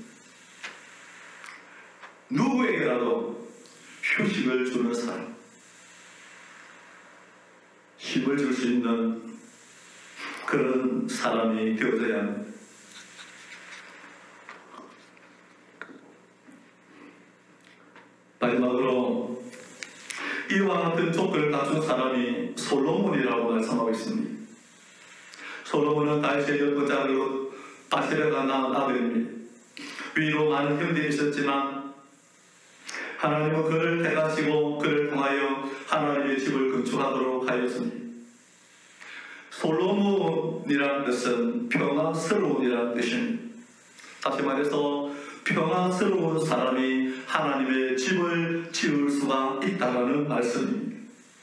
누구에게라도 휴식을 주는 사람, 힘을 줄 수 있는 그런 사람이 되어져야 합니다. 마지막으로 이와 같은 조건을 갖춘 사람이 솔로몬이라고 말씀하고 있습니다. 솔로몬은 다윗의 열 번째 아들 바세바가 낳은 아들입니다. 위로 많은 형제이 있었지만 하나님은 그를 택하시고 그를 통하여 하나님의 집을 건축하도록 하였습니다. 솔로몬이라는 뜻은 평화스러운이라는 뜻입니다. 다시 말해서 평화스러운 사람이 하나님의 집을 지을 수가 있다는 말씀입니다.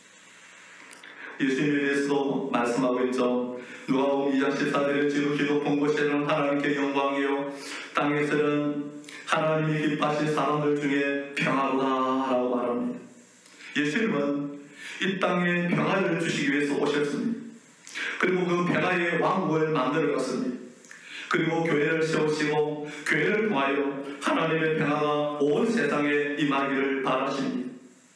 예수님에 대해서도 말씀하고 있죠. 누가복음 이 장 십사 절에 지극히도 본 곳에는 하나님께 영광이요 땅에서는 하나님이 기뻐하신 사람들 중에 평화로다라고 말합니다. 예수님은 이 땅에 평화를 주시기 위해서 오셨습니다. 그리고 그 평화의 왕국을 만들어 갔습니다. 그리고 교회를 세우시고 교회를 통하여 하나님의 평화가 온 세상에 임하기를 바라십니다.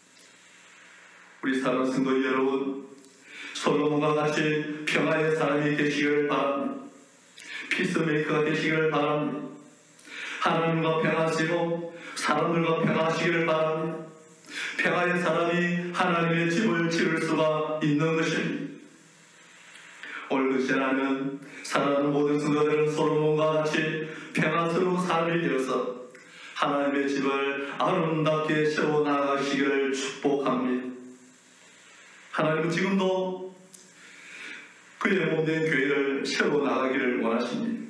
우리 사랑하는 성도 여러분, 솔로몬과 같이 평화의 사람이 되시기를 바랍니다. 피스메이커가 되시기를 바랍니다. 하나님과 평화하시고 사람들과 평화하시기를 바랍니다. 평화의 사람이 하나님의 집을 지을 수가 있는 것입니다. 오늘 그 시간에는 사랑하는 모든 성도들은 솔로몬과 같이 평화스러운 삶이 되어서 하나님의 집을 아름답게 세워나가시기를 축복합니다. 하나님은 지금도 그의 몸된 교회를 세워나가기를 원하십니다.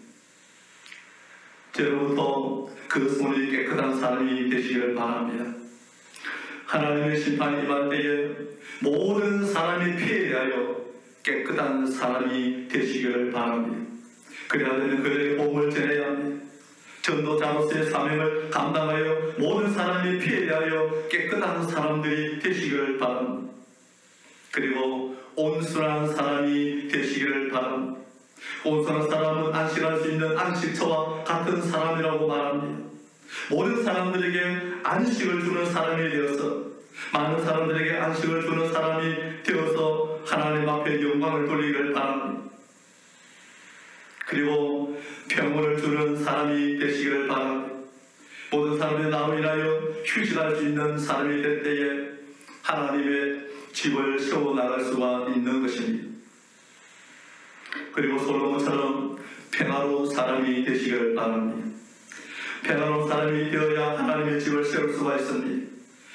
저로부터 그 손이 깨끗한 사람이 되시기를 바랍니다. 하나님의 심판이 임할 때에 모든 사람이 피해 대하여 깨끗한 사람이 되시기를 바랍니다. 그래야 되면 그들에게 복음을 전해야 합니다. 전도자로서의 사명을 감당하여 모든 사람이 피해 대하여 깨끗한 사람들이 되시기를 바랍니다. 그리고 온순한 사람이 되시기를 바랍니다. 온순한 사람은 안식할 수 있는 안식처와 같은 사람이라고 말합니다. 모든 사람들에게 안식을 주는 사람이 되어서 많은 사람들에게 안식을 주는 사람이 되어서 하나님 앞에 영광을 돌리기를 바랍니다. 그리고 평온을 주는 사람이 되시기를 바랍니다. 모든 사람들이 나로 인하여 휴식할 수 있는 사람이 될 때에 하나님의 집을 세워나갈 수가 있는 것입니다. 그리고 솔로몬처럼 평화로운 사람이 되시기를 바랍니다. 평화로운 사람이 되어야 하나님의 집을 세울 수가 있습니다.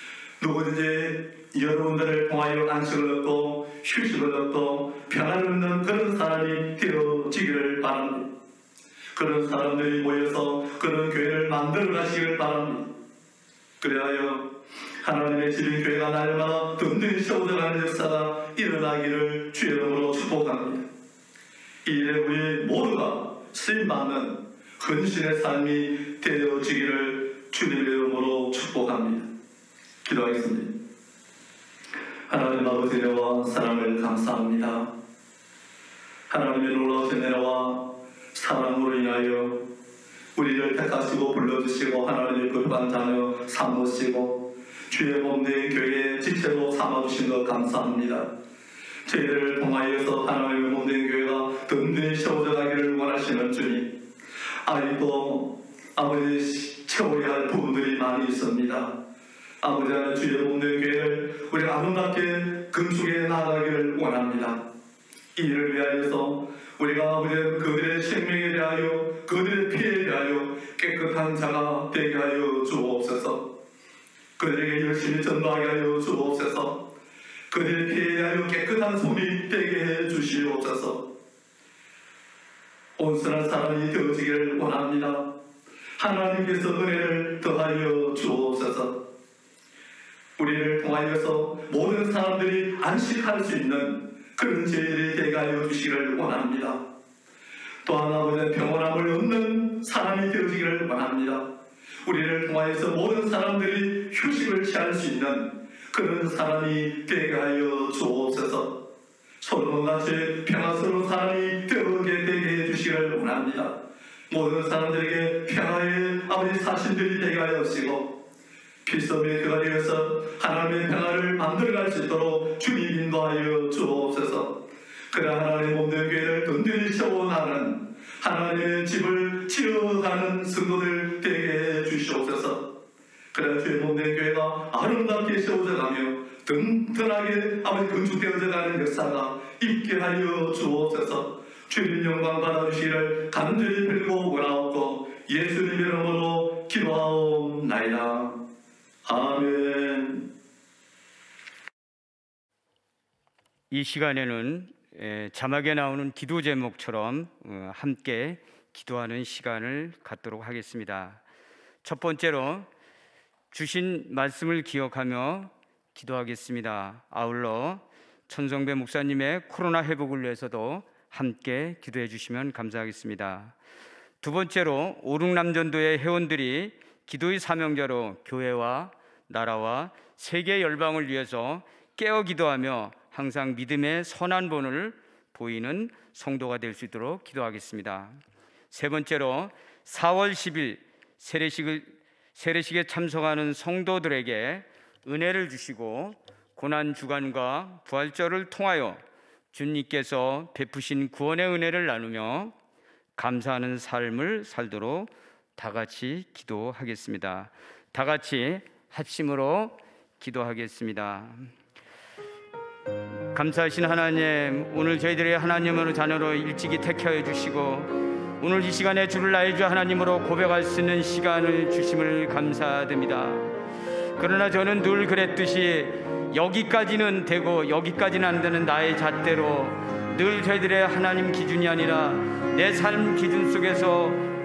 누구든지 여러분들을 통하여 안식을 얻고 휴식을 얻고 평안을 얻는 그런 사람이 되어지기를 바랍니다. 그런 사람들이 모여서 그런 교회를 만들어 가시기를 바랍니다. 그래야 하나님의 집인 교회가 날마다 든든히 세워져가는 역사가 일어나기를 주의 이름으로 축복합니다. 이 일에 우리 모두가 쓰임받는 헌신의 삶이 되어지기를 주님의 이름으로 축복합니다. 기도하겠습니다. 하나님 아버지 은혜와 사랑을 감사합니다. 하나님의 놀라우신 은혜와 사랑으로 인하여 우리를 택하시고 불러주시고 하나님의 거룩한 자녀 삼으시고 주의 몸된 교회의 지체로 삼아주신 것 감사합니다. 저희들을 통하여서 하나님의 몸된 교회가 든든히 세워져 가기를 원하시는 주님, 아직도 아버지 채워야 할 부분들이 많이 있습니다. 아버지 하나님 주의 몸된 교회를 우리 아름답게 건축해 나가기를 원합니다. 이 일을 위하여서 우리가 아버지 그들의 생명에 대하여 그들의 피해에 대하여 깨끗한 자가 되게 하여 주옵소서. 그들에게 열심히 전도하게 하여 주옵소서. 그들의 피해에 대하여 깨끗한 손이 되게 해 주시옵소서. 온순한 사람이 되어지기를 원합니다. 하나님께서 은혜를 더하여 주옵소서. 우리를 통하여서 모든 사람들이 안식할 수 있는 그런 제일이 되게 하여 주시기를 원합니다. 또한 아버지 평온함을 얻는 사람이 되어지기를 원합니다. 우리를 통하여서 모든 사람들이 휴식을 취할 수 있는 그런 사람이 되게 하여 주옵소서. 솔로몬같이 평화스러운 사람이 되게 되게 해주시기를 원합니다. 모든 사람들에게 평화의 아버지 사신들이 되게 하여 주시고 필섬의 그가 되어서 하나님의 평화를 만들어갈 수 있도록 주님 인도하여 주옵소서. 그래 하나님의 몸된 교회를 든든히 세워나가는 하나님의 집을 지어가는 성도들 되게 해주시옵소서. 그래 주의 몸된 교회가 아름답게 세워져가며 든든하게 아버지 건축되어져가는 역사가 있게 하여 주옵소서. 주님 영광 받아주시기를 간절히 빌고 원하옵고 예수님의 이름으로 기도하옵나이다. 아멘. 이 시간에는 자막에 나오는 기도 제목처럼 함께 기도하는 시간을 갖도록 하겠습니다. 첫 번째로 주신 말씀을 기억하며 기도하겠습니다. 아울러 천성배 목사님의 코로나 회복을 위해서도 함께 기도해 주시면 감사하겠습니다. 두 번째로 오륙남전도의 회원들이 기도의 사명자로 교회와 나라와 세계 열방을 위해서 깨어 기도하며 항상 믿음의 선한 본을 보이는 성도가 될 수 있도록 기도하겠습니다. 세 번째로 사월 십일 세례식을, 세례식에 참석하는 성도들에게 은혜를 주시고 고난주간과 부활절을 통하여 주님께서 베푸신 구원의 은혜를 나누며 감사하는 삶을 살도록 다 같이 기도하겠습니다. 다 같이 합심으로 기도하겠습니다. 감사하신 하나님, 오늘 저희들의 하나님으로 자녀로 일찍이 택하여 주시고 오늘 이 시간에 주를 나의 주 하나님으로 고백할 수 있는 시간을 주심을 감사드립니다. 그러나 저는 늘 그랬듯이 여기까지는 되고 여기까지는 안 되는 나의 잣대로 늘 저희들의 하나님 기준이 아니라 내 삶 기준 속에서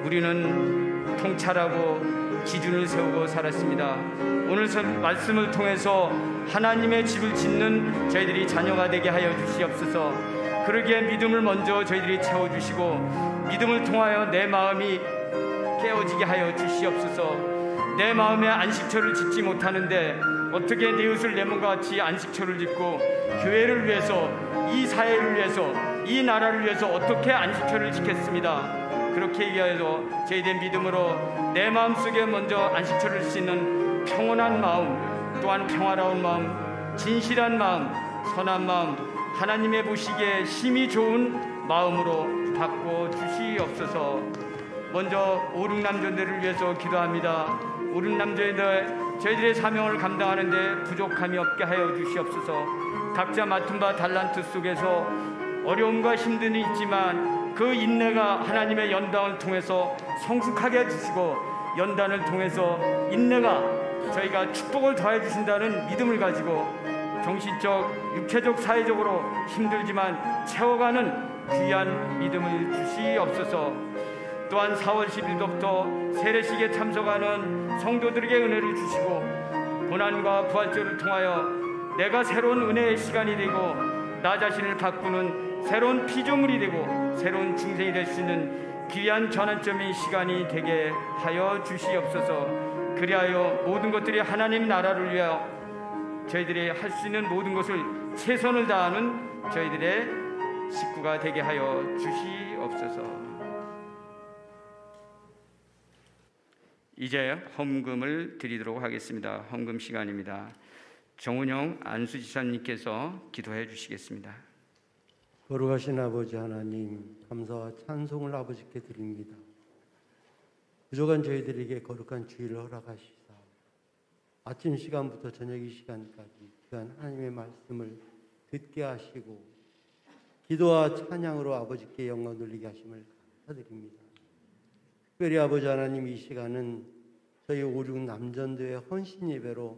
우리는 통찰하고 기준을 세우고 살았습니다. 오늘 말씀을 통해서 하나님의 집을 짓는 저희들이 자녀가 되게 하여 주시옵소서. 그러기에 믿음을 먼저 저희들이 채워주시고 믿음을 통하여 내 마음이 깨어지게 하여 주시옵소서. 내 마음에 안식처를 짓지 못하는데 어떻게 내 옷을 내 몸과 같이 안식처를 짓고 교회를 위해서, 이 사회를 위해서, 이 나라를 위해서 어떻게 안식처를 짓겠습니다. 그렇게 얘기해서 저희들 믿음으로 내 마음속에 먼저 안식처를 짓는 평온한 마음, 또한 평화로운 마음, 진실한 마음, 선한 마음, 하나님의 보시기에 심히 좋은 마음으로 바꿔 주시옵소서. 먼저 오륙남전대를 위해서 기도합니다. 오륙남전대 저희들의 사명을 감당하는데 부족함이 없게 하여 주시옵소서. 각자 맡은 바 달란트 속에서 어려움과 힘듦이 있지만 그 인내가 하나님의 연단을 통해서 성숙하게 해주시고 연단을 통해서 인내가 저희가 축복을 더해 주신다는 믿음을 가지고 정신적, 육체적, 사회적으로 힘들지만 채워가는 귀한 믿음을 주시옵소서. 또한 사월 십일부터 세례식에 참석하는 성도들에게 은혜를 주시고 고난과 부활절을 통하여 내가 새로운 은혜의 시간이 되고 나 자신을 바꾸는 새로운 피조물이 되고 새로운 중생이 될 수 있는 귀한 전환점의 시간이 되게 하여 주시옵소서. 그리하여 모든 것들이 하나님 나라를 위하여 저희들이 할 수 있는 모든 것을 최선을 다하는 저희들의 식구가 되게 하여 주시옵소서. 이제 헌금을 드리도록 하겠습니다. 헌금 시간입니다. 정운영 안수지사님께서 기도해 주시겠습니다. 거룩하신 아버지 하나님, 감사와 찬송을 아버지께 드립니다. 부족한 저희들에게 거룩한 주일을 허락하시사 아침 시간부터 저녁 이 시간까지 귀한 하나님의 말씀을 듣게 하시고 기도와 찬양으로 아버지께 영광 돌리게 하심을 감사드립니다. 특별히 아버지 하나님, 이 시간은 저희 오륙남전도의 헌신 예배로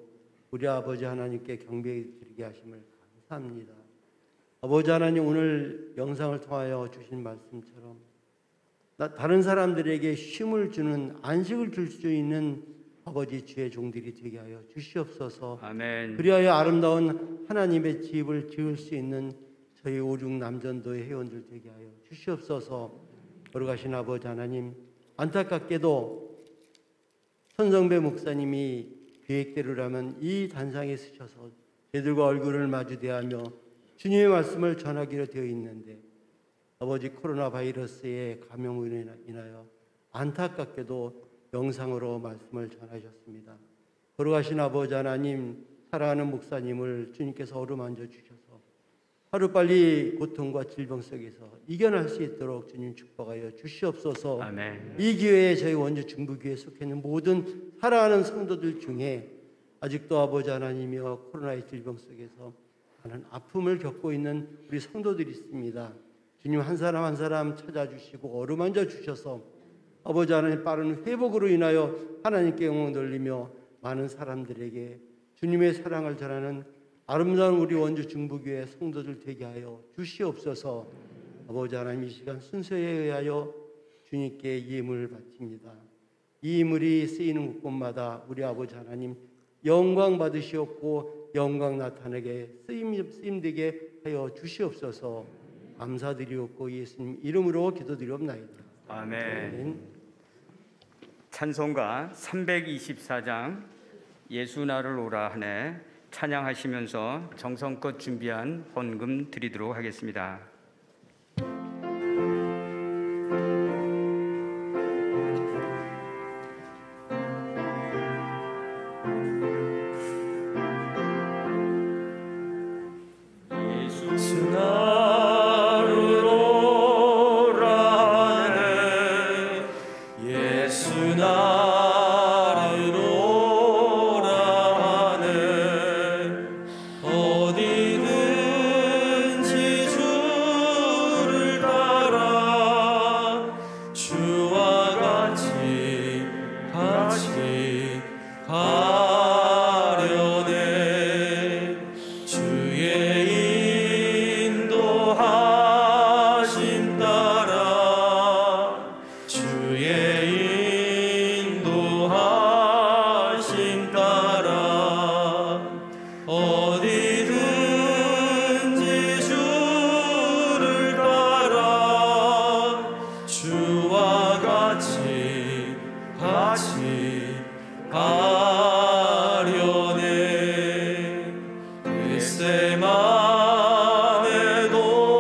우리 아버지 하나님께 경배드리게 하심을 감사합니다. 아버지 하나님, 오늘 영상을 통하여 주신 말씀처럼 다른 사람들에게 쉼을 주는, 안식을 줄 수 있는 아버지 주의 종들이 되게 하여 주시옵소서. 아멘. 그리하여 아름다운 하나님의 집을 지을 수 있는 저희 오륙 남전도의 회원들 되게 하여 주시옵소서. 거룩하신 아버지 하나님, 안타깝게도 천성배 목사님이 계획대로라면 이 단상에 서셔서 저희들과 얼굴을 마주 대하며 주님의 말씀을 전하기로 되어 있는데, 아버지 코로나 바이러스의 감염으로 인하여 안타깝게도 영상으로 말씀을 전하셨습니다. 거룩하신 아버지 하나님, 사랑하는 목사님을 주님께서 어루만져 주셔서 하루빨리 고통과 질병 속에서 이겨낼 수 있도록 주님 축복하여 주시옵소서. 아멘. 이 기회에 저희 원주 중부교회에 속해 있는 모든 사랑하는 성도들 중에 아직도 아버지 하나님이여 코로나의 질병 속에서 많은 아픔을 겪고 있는 우리 성도들이 있습니다. 주님 한 사람 한 사람 찾아주시고 어루만져 주셔서 아버지 하나님 빠른 회복으로 인하여 하나님께 영광 돌리며 많은 사람들에게 주님의 사랑을 전하는 아름다운 우리 원주 중부교회 성도들 되게 하여 주시옵소서. 아버지 하나님, 이 시간 순서에 의하여 주님께 예물을 바칩니다. 이 예물이 쓰이는 곳마다 우리 아버지 하나님 영광 받으시옵고 영광 나타나게 쓰임, 쓰임되게 하여 주시옵소서. 감사드리옵고 예수님 이름으로 기도드리옵나이다. 아멘. 아멘. 찬송가 삼백이십사 장 예수 나를 오라 하네 찬양하시면서 정성껏 준비한 헌금 드리도록 하겠습니다. 예수 나를 오라 하네 예수 나를 오라 하네 어디든지 주를 따라 주와 같이 같이 가려네 주의 인도하심 따라 주의 인도하심 따라 어디든지 주를 따라 주와 같이 같이 가려네 겟세마네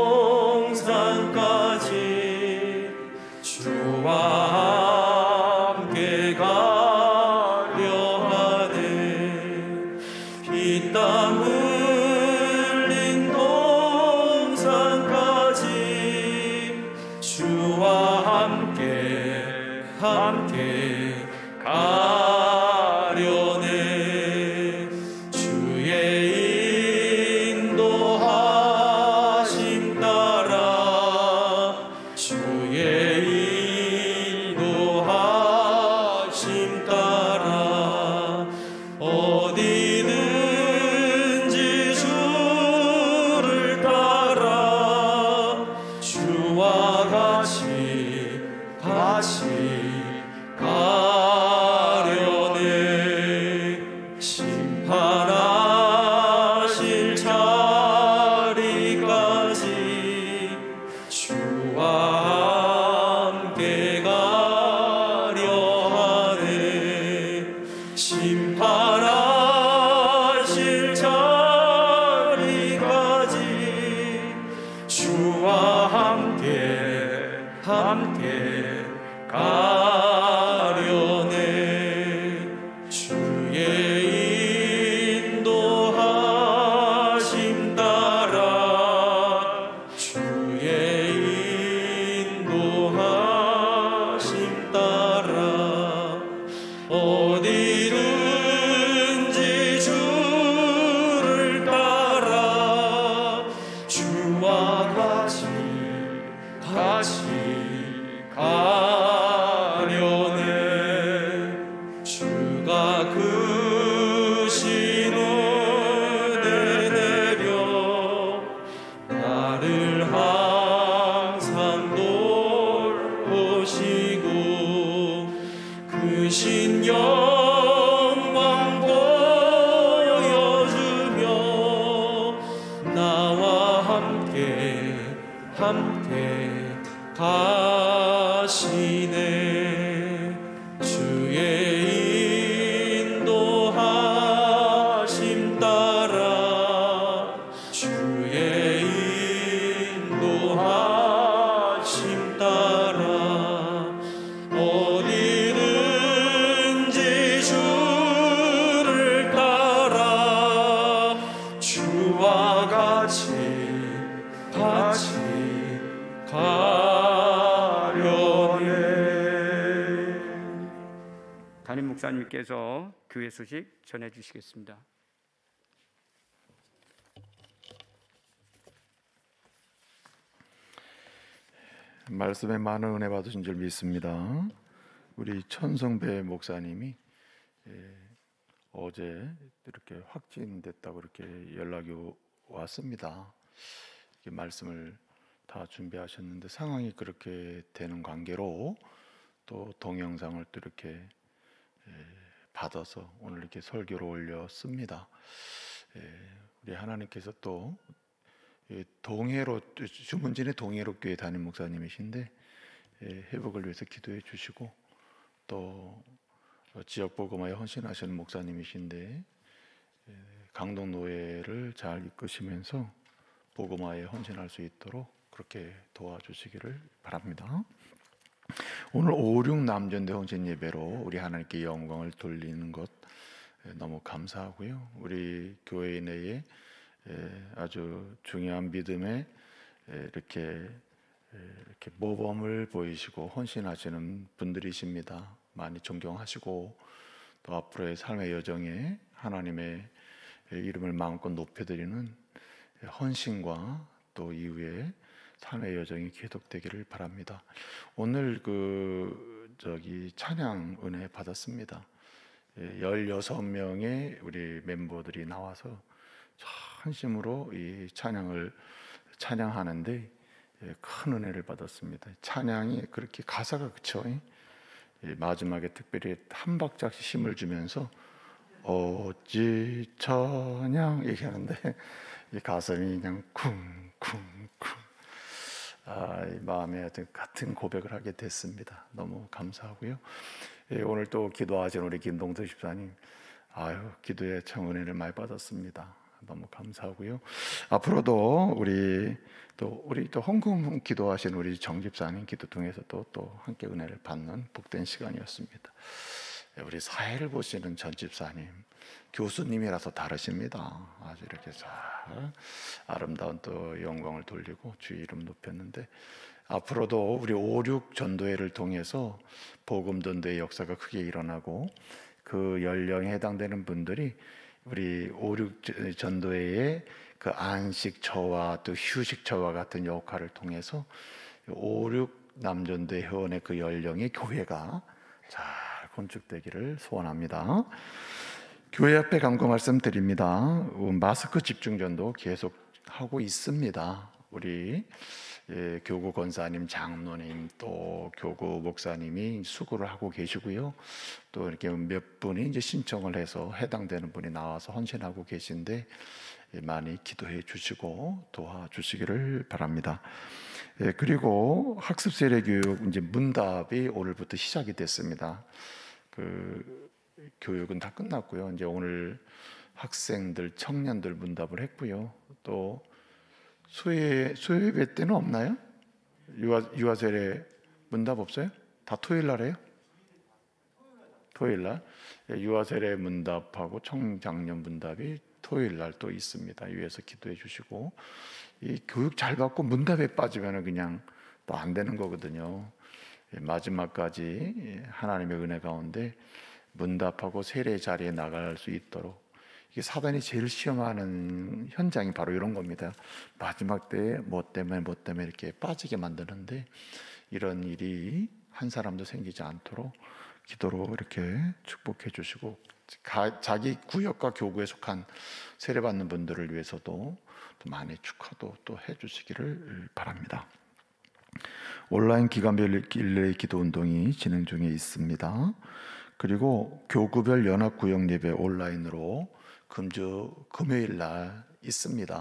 동산까지 주와 함께 가려 하네 피땀 흘린 동산까지 주와 함께 함께 가려네 주의 인도하심 따라 주의 인도하심 따라 어디든지 주를 따라 주와 같이 같이 가려네 심판하실 자리까지 주와 함께 가려 하네 심판하실 자리까지 주와 함께 함께 가려네 주의 인도하심 따라 주의 인도하심 따라 어디든지 주를 따라 주와 같이 같이 가려네 함께 함께 가시네. 주의 인도하심 따라 주의 인도하심 따라 어디든지 주를 따라 주와 같이 같이 가려네. 담임 목사님께서 교회 소식 전해 주시겠습니다. 말씀에 많은 은혜 받으신 줄 믿습니다. 우리 천성배 목사님이 어제 이렇게 확진됐다고 이렇게 연락이 왔습니다. 이렇게 말씀을 다 준비하셨는데 상황이 그렇게 되는 관계로 또 동영상을 또 이렇게 받아서 오늘 이렇게 설교를 올렸습니다. 우리 하나님께서 또 동해로 주문진의 동해로 교회 담임 목사님이신데 회복을 위해서 기도해 주시고 또 지역 복음화에 헌신하시는 목사님이신데 강동 노예를 잘 이끄시면서 복음화에 헌신할 수 있도록 그렇게 도와주시기를 바랍니다. 오늘 오륙 남전대 헌신 예배로 우리 하나님께 영광을 돌리는 것 너무 감사하고요. 우리 교회 내에 아주 중요한 믿음에 이렇게 이렇게 모범을 보이시고 헌신하시는 분들이십니다. 많이 존경하시고 또 앞으로의 삶의 여정에 하나님의 이름을 마음껏 높여드리는 헌신과 또 이후에 삶의 여정이 계속되기를 바랍니다. 오늘 그 저기 찬양 은혜 받았습니다. 열여섯 명의 우리 멤버들이 나와서 전심으로 이 찬양을 찬양하는데 큰 은혜를 받았습니다. 찬양이 그렇게 가사가 그쵸? 마지막에 특별히 한 박자씩 힘을 주면서 어찌 찬양 얘기하는데 이 가슴이 그냥 쿵쿵쿵 아, 이 마음에 같은 고백을 하게 됐습니다. 너무 감사하고요. 예, 오늘 또 기도하신 우리 김동태 집사님, 아유 기도에 참 은혜를 많이 받았습니다. 너무 감사하고요. 앞으로도 우리 또 우리 또 홍콩 기도하신 우리 정 집사님 기도 통해서 또 또 함께 은혜를 받는 복된 시간이었습니다. 우리 사회를 보시는 전 집사님, 교수님이라서 다르십니다. 아주 이렇게 잘 아름다운 또 영광을 돌리고 주의 이름 높였는데 앞으로도 우리 오륙 전도회를 통해서 복음 전도의 역사가 크게 일어나고 그 연령에 해당되는 분들이 우리 오륙 전도회의 그 안식처와 또 휴식처와 같은 역할을 통해서 오륙 남전도회 회원의 그 연령의 교회가 잘 건축되기를 소원합니다. 교회 앞에 간구 말씀드립니다. 마스크 집중전도 계속 하고 있습니다. 우리 예, 교구 권사님, 장로님, 또 교구 목사님이 수고를 하고 계시고요. 또 이렇게 몇 분이 이제 신청을 해서 해당되는 분이 나와서 헌신하고 계신데 예, 많이 기도해 주시고 도와주시기를 바랍니다. 예, 그리고 학습 세례 교육 이제 문답이 오늘부터 시작이 됐습니다. 그 교육은 다 끝났고요. 이제 오늘 학생들, 청년들 문답을 했고요. 또 수요 수요예배 때는 없나요? 유아 유아 세례 문답 없어요? 다 토요일 날 해요? 토요일 날 유아 세례 문답하고 청장년 문답이 토요일 날 또 있습니다. 위에서 기도해 주시고 이 교육 잘 받고 문답에 빠지면은 그냥 또 안 되는 거거든요. 마지막까지 하나님의 은혜 가운데 문답하고 세례 자리에 나갈 수 있도록 이게 사단이 제일 시험하는 현장이 바로 이런 겁니다. 마지막 때에 뭐 때문에 뭐 때문에 이렇게 빠지게 만드는데 이런 일이 한 사람도 생기지 않도록 기도로 이렇게 축복해 주시고 가, 자기 구역과 교구에 속한 세례받는 분들을 위해서도 또 많이 축하도 또 해주시기를 바랍니다. 온라인 기간별 릴레이 기도 운동이 진행 중에 있습니다. 그리고 교구별 연합구역 예배 온라인으로 금주 금요일 날 있습니다.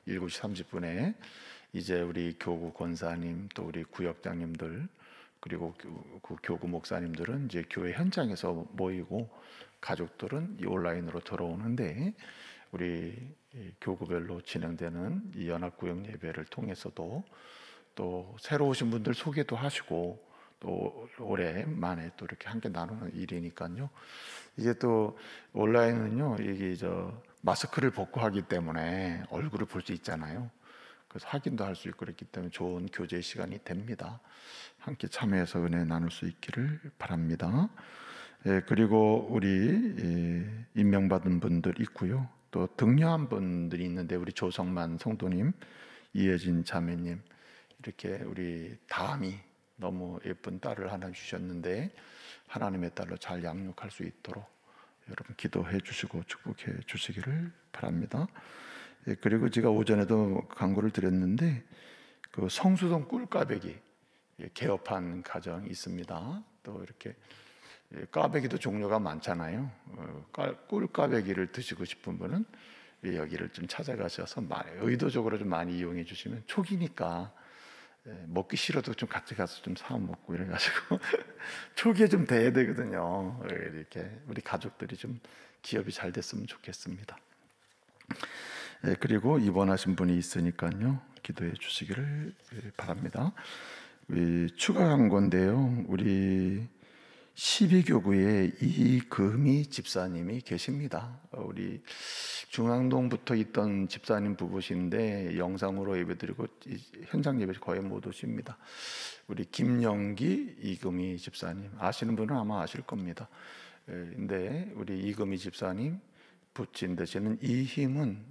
일곱 시 삼십 분에 이제 우리 교구 권사님 또 우리 구역장님들 그리고 그 교구 목사님들은 이제 교회 현장에서 모이고 가족들은 이 온라인으로 들어오는데 우리 교구별로 진행되는 이 연합구역 예배를 통해서도 또 새로 오신 분들 소개도 하시고 또 오랜만에 또 이렇게 함께 나누는 일이니까요. 이게 또 온라인은요, 이게 저 마스크를 벗고 하기 때문에 얼굴을 볼 수 있잖아요. 그래서 확인도 할 수 있고 그렇기 때문에 좋은 교제 시간이 됩니다. 함께 참여해서 은혜 나눌 수 있기를 바랍니다. 예, 그리고 우리 예, 임명받은 분들 있고요. 또 등려한 분들이 있는데 우리 조성만 성도님, 이혜진 자매님 이렇게 우리 다음이 너무 예쁜 딸을 하나 주셨는데 하나님의 딸로 잘 양육할 수 있도록 여러분 기도해 주시고 축복해 주시기를 바랍니다. 예, 그리고 제가 오전에도 광고를 드렸는데 그 성수동 꿀까베기 예, 개업한 가정이 있습니다. 또 이렇게 예, 까베기도 종류가 많잖아요. 어, 꿀까베기를 드시고 싶은 분은 예, 여기를 좀 찾아가셔서 많이, 의도적으로 좀 많이 이용해 주시면 초기니까 예, 먹기 싫어도 좀 같이 가서 좀 사 먹고 이래가지고 초기에 좀 돼야 되거든요. 이렇게 우리 가족들이 좀 기업이 잘 됐으면 좋겠습니다. 예, 그리고 입원하신 분이 있으니까요 기도해 주시기를 바랍니다. 이 추가 광고인데요. 우리 십이 교구에 이금희 집사님이 계십니다. 우리 중앙동부터 있던 집사님 부부신데 영상으로 예배드리고 현장 예배 거의 못 오십니다. 우리 김영기 이금희 집사님 아시는 분은 아마 아실 겁니다. 근데 우리 이금희 집사님 부친 되시는 이힘은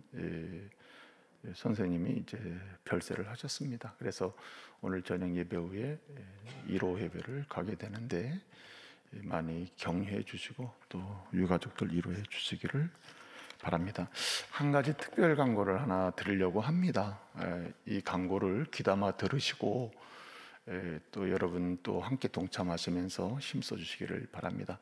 선생님이 이제 별세를 하셨습니다. 그래서 오늘 저녁 예배 후에 일 호 예배를 가게 되는데 많이 격려해 주시고 또 유가족들 위로해 주시기를 바랍니다. 한 가지 특별 광고를 하나 드리려고 합니다. 이 광고를 귀담아 들으시고 또 여러분 또 함께 동참하시면서 힘써 주시기를 바랍니다.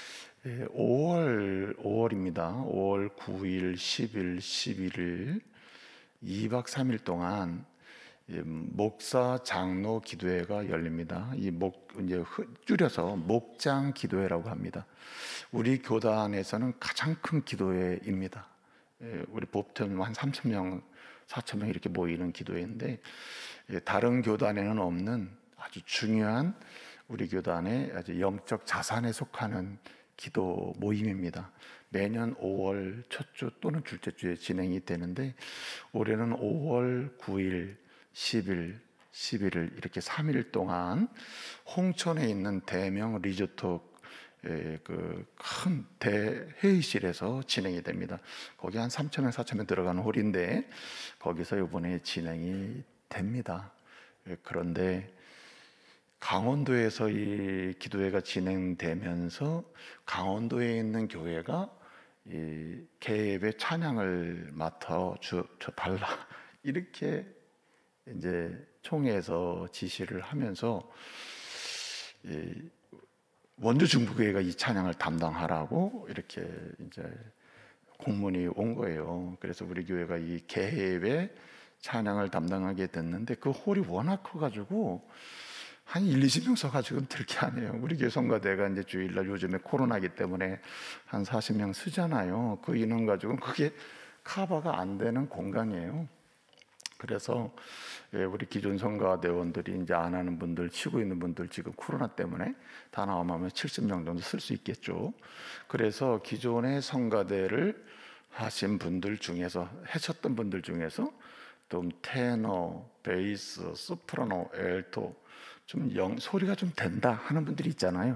오월 오월입니다. 오월 구일, 십일, 십일일 이 박 삼 일 동안 목사 장로 기도회가 열립니다. 이 목 이제 줄여서 목장 기도회라고 합니다. 우리 교단에서는 가장 큰 기도회입니다. 우리 보통 한 삼천 명, 사천 명 이렇게 모이는 기도회인데 다른 교단에는 없는 아주 중요한 우리 교단의 아주 영적 자산에 속하는 기도 모임입니다. 매년 오월 첫 주 또는 둘째 주에 진행이 되는데 올해는 오월 구일, 십일, 십일일 이렇게 삼 일 동안 홍천에 있는 대명 리조트 그 큰 대회의실에서 진행이 됩니다. 거기 한 삼천 명, 사천 명 들어가는 홀인데 거기서 이번에 진행이 됩니다. 그런데 강원도에서 이 기도회가 진행되면서 강원도에 있는 교회가 이 개회의 찬양을 맡아 주, 주 달라 이렇게 이제 총회에서 지시를 하면서 이 원주 중부교회가 이 찬양을 담당하라고 이렇게 이제 공문이 온 거예요. 그래서 우리 교회가 이 개회의 찬양을 담당하게 됐는데 그 홀이 워낙 커가지고 한 일, 이십 명 서가지고 들게 하네요. 우리 교회 성가대가 이제 주일날 요즘에 코로나기 때문에 한 사십 명 쓰잖아요. 그 인원 가지고는 그게 커버가 안 되는 공간이에요. 그래서 우리 기존 성가대원들이 이제 안 하는 분들, 쉬고 있는 분들 지금 코로나 때문에 다 나오면 칠십 명 정도 쓸 수 있겠죠. 그래서 기존의 성가대를 하신 분들 중에서 하셨던 분들 중에서 또 테너, 베이스, 소프라노, 엘토 좀 영, 소리가 좀 된다 하는 분들이 있잖아요.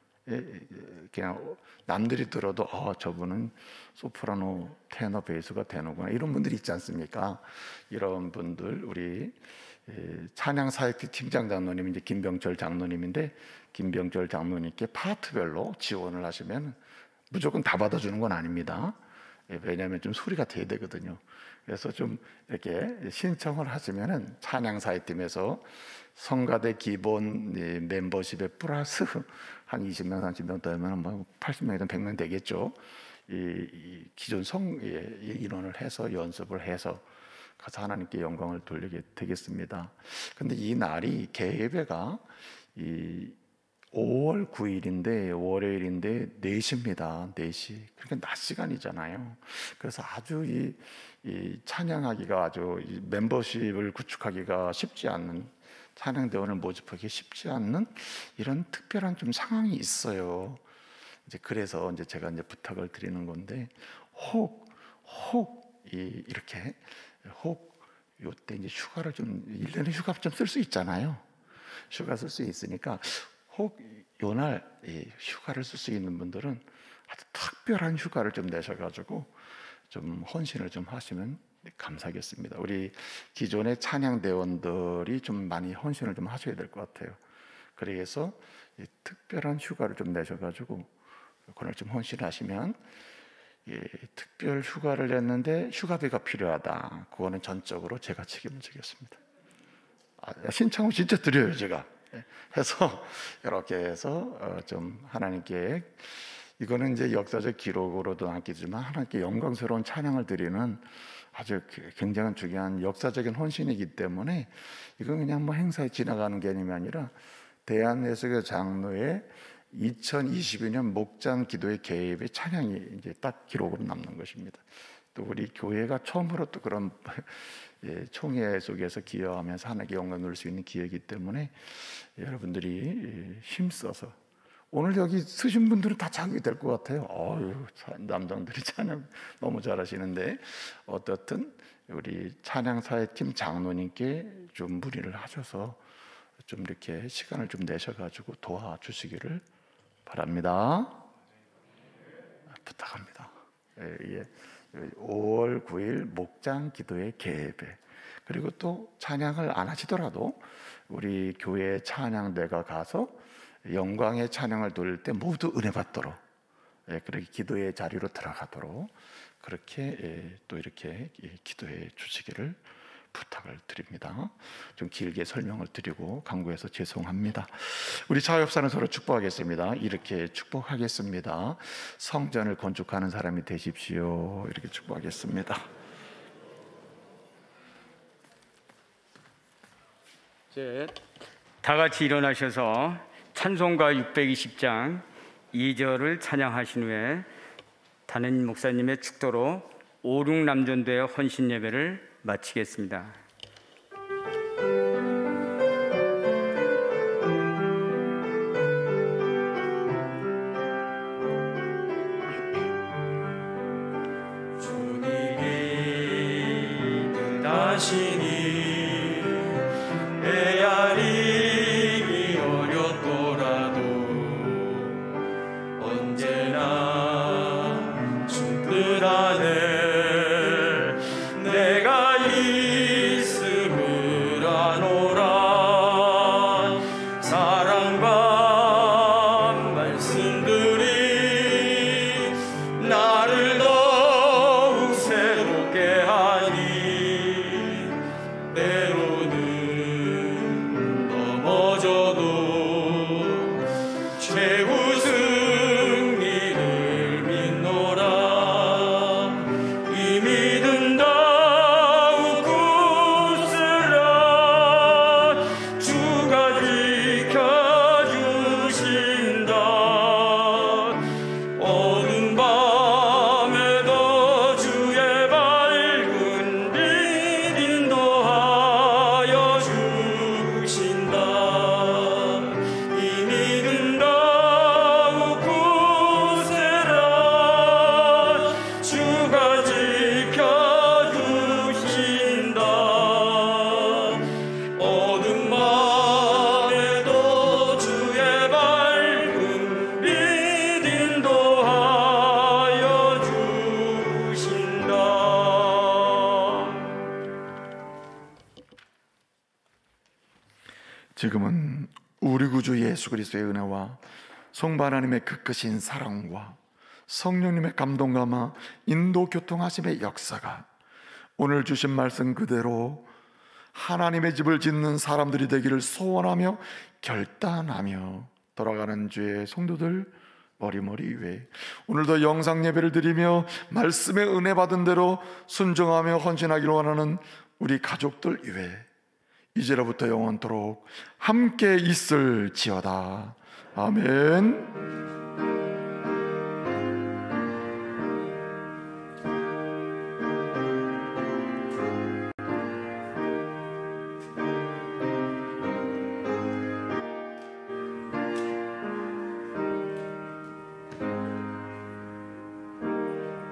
그냥 남들이 들어도 어, 저분은 소프라노, 테너, 베이스가 되는구나 이런 분들이 있지 않습니까? 이런 분들 우리 찬양사역팀 팀장 장로님 이제 김병철 장로님인데 김병철 장로님께 파트별로 지원을 하시면 무조건 다 받아주는 건 아닙니다. 왜냐하면 좀 소리가 돼야 되거든요. 그래서 좀 이렇게 신청을 하시면은 찬양사역팀에서 성가대 기본 멤버십에 플러스 한 이십 명, 삼십 명 더하면 뭐 팔십 명이든 백 명 되겠죠. 이, 이 기존 성 예, 인원을 해서 연습을 해서 가서 하나님께 영광을 돌리게 되겠습니다. 근데 이 날이 개예배가 이 오월 구일인데 월요일인데 네 시입니다. 네 시. 그러니까 낮 시간이잖아요. 그래서 아주 이, 이 찬양하기가 아주 이 멤버십을 구축하기가 쉽지 않는, 찬양대원을 모집하기 쉽지 않는 이런 특별한 좀 상황이 있어요. 이제 그래서 이제 제가 이제 부탁을 드리는 건데, 혹, 혹, 이, 이렇게, 혹, 요때 이제 휴가를 좀, 일 년에 휴가 좀 쓸 수 있잖아요. 휴가 쓸 수 있으니까, 혹, 요날 휴가를 쓸 수 있는 분들은 아주 특별한 휴가를 좀 내셔가지고 좀 헌신을 좀 하시면 감사하겠습니다. 우리 기존의 찬양대원들이 좀 많이 헌신을 좀 하셔야 될 것 같아요. 그래서 특별한 휴가를 좀 내셔가지고 그날 좀 헌신하시면, 예, 특별 휴가를 냈는데 휴가비가 필요하다, 그거는 전적으로 제가 책임을 지겠습니다. 아, 신청을 진짜 드려요, 제가. 해서 이렇게 해서 어, 좀 하나님께, 이거는 이제 역사적 기록으로도 남기지만 하나님께 영광스러운 찬양을 드리는 아주 굉장히 중요한 역사적인 헌신이기 때문에, 이건 그냥 뭐 행사에 지나가는 개념이 아니라 대한예수교 장로의 이천이십이 년 목장 기도의 개입의 찬양이 이제 딱 기록으로 남는 것입니다. 또 우리 교회가 처음으로 또 그런 예, 총회 속에서 기여하면서 하나님께 영광을 누릴 수 있는 기회이기 때문에 여러분들이 힘써서, 오늘 여기 쓰신 분들은 다 자극이 될 것 같아요. 어유, 남장들이 찬양 너무 잘하시는데, 어떻든 우리 찬양사회팀 장로님께 좀 문의를 하셔서 좀 이렇게 시간을 좀 내셔가지고 도와주시기를 바랍니다. 부탁합니다. 예, 오월 구일 목장 기도의 개예배, 그리고 또 찬양을 안 하시더라도 우리 교회 찬양대가 가서 영광의 찬양을 돌릴 때 모두 은혜 받도록, 예, 그렇게 기도의 자리로 들어가도록 그렇게 예, 또 이렇게 예, 기도해 주시기를 부탁을 드립니다. 좀 길게 설명을 드리고 강구해서 죄송합니다. 우리 자협사는 서로 축복하겠습니다. 이렇게 축복하겠습니다. 성전을 건축하는 사람이 되십시오. 이렇게 축복하겠습니다. 이제 다 같이 일어나셔서 찬송가 육백이십 장 이 절을 찬양하신 후에 담임 목사님의 축도로 오륙남전도의 헌신 예배를 마치겠습니다. 주님이 뜻하시니 헤아리기 어렵더라도 언제나 주 뜻 안에 내가 있음을 아노라. 사랑과 말씀들이 나를 더욱 새롭게 하니 때로는 넘어져도 최후 승리를 믿노라. 이 믿음 더욱 굳세라. 주가 지켜주신다. 어두운 밤에도 주의 밝은 빛 인도하여 주신다. 이 믿음 더욱 굳세라. 주가 지켜주신다. 어두운 밤에도 주의 밝은 빛 인도하여 주신다. 지금은 우리 구주 예수 그리스도의 은혜와 성부 하나님의 그 크신 사랑과 성령님의 감동감화 인도 교통하심의 역사가 오늘 주신 말씀 그대로 하나님의 집을 짓는 사람들이 되기를 소원하며 결단하며 돌아가는 주의 성도들 머리머리 위에 오늘도 영상 예배를 드리며 말씀의 은혜 받은 대로 순종하며 헌신하기를 원하는 우리 가족들 이외에 이제로부터 영원토록 함께 있을지어다. 아멘.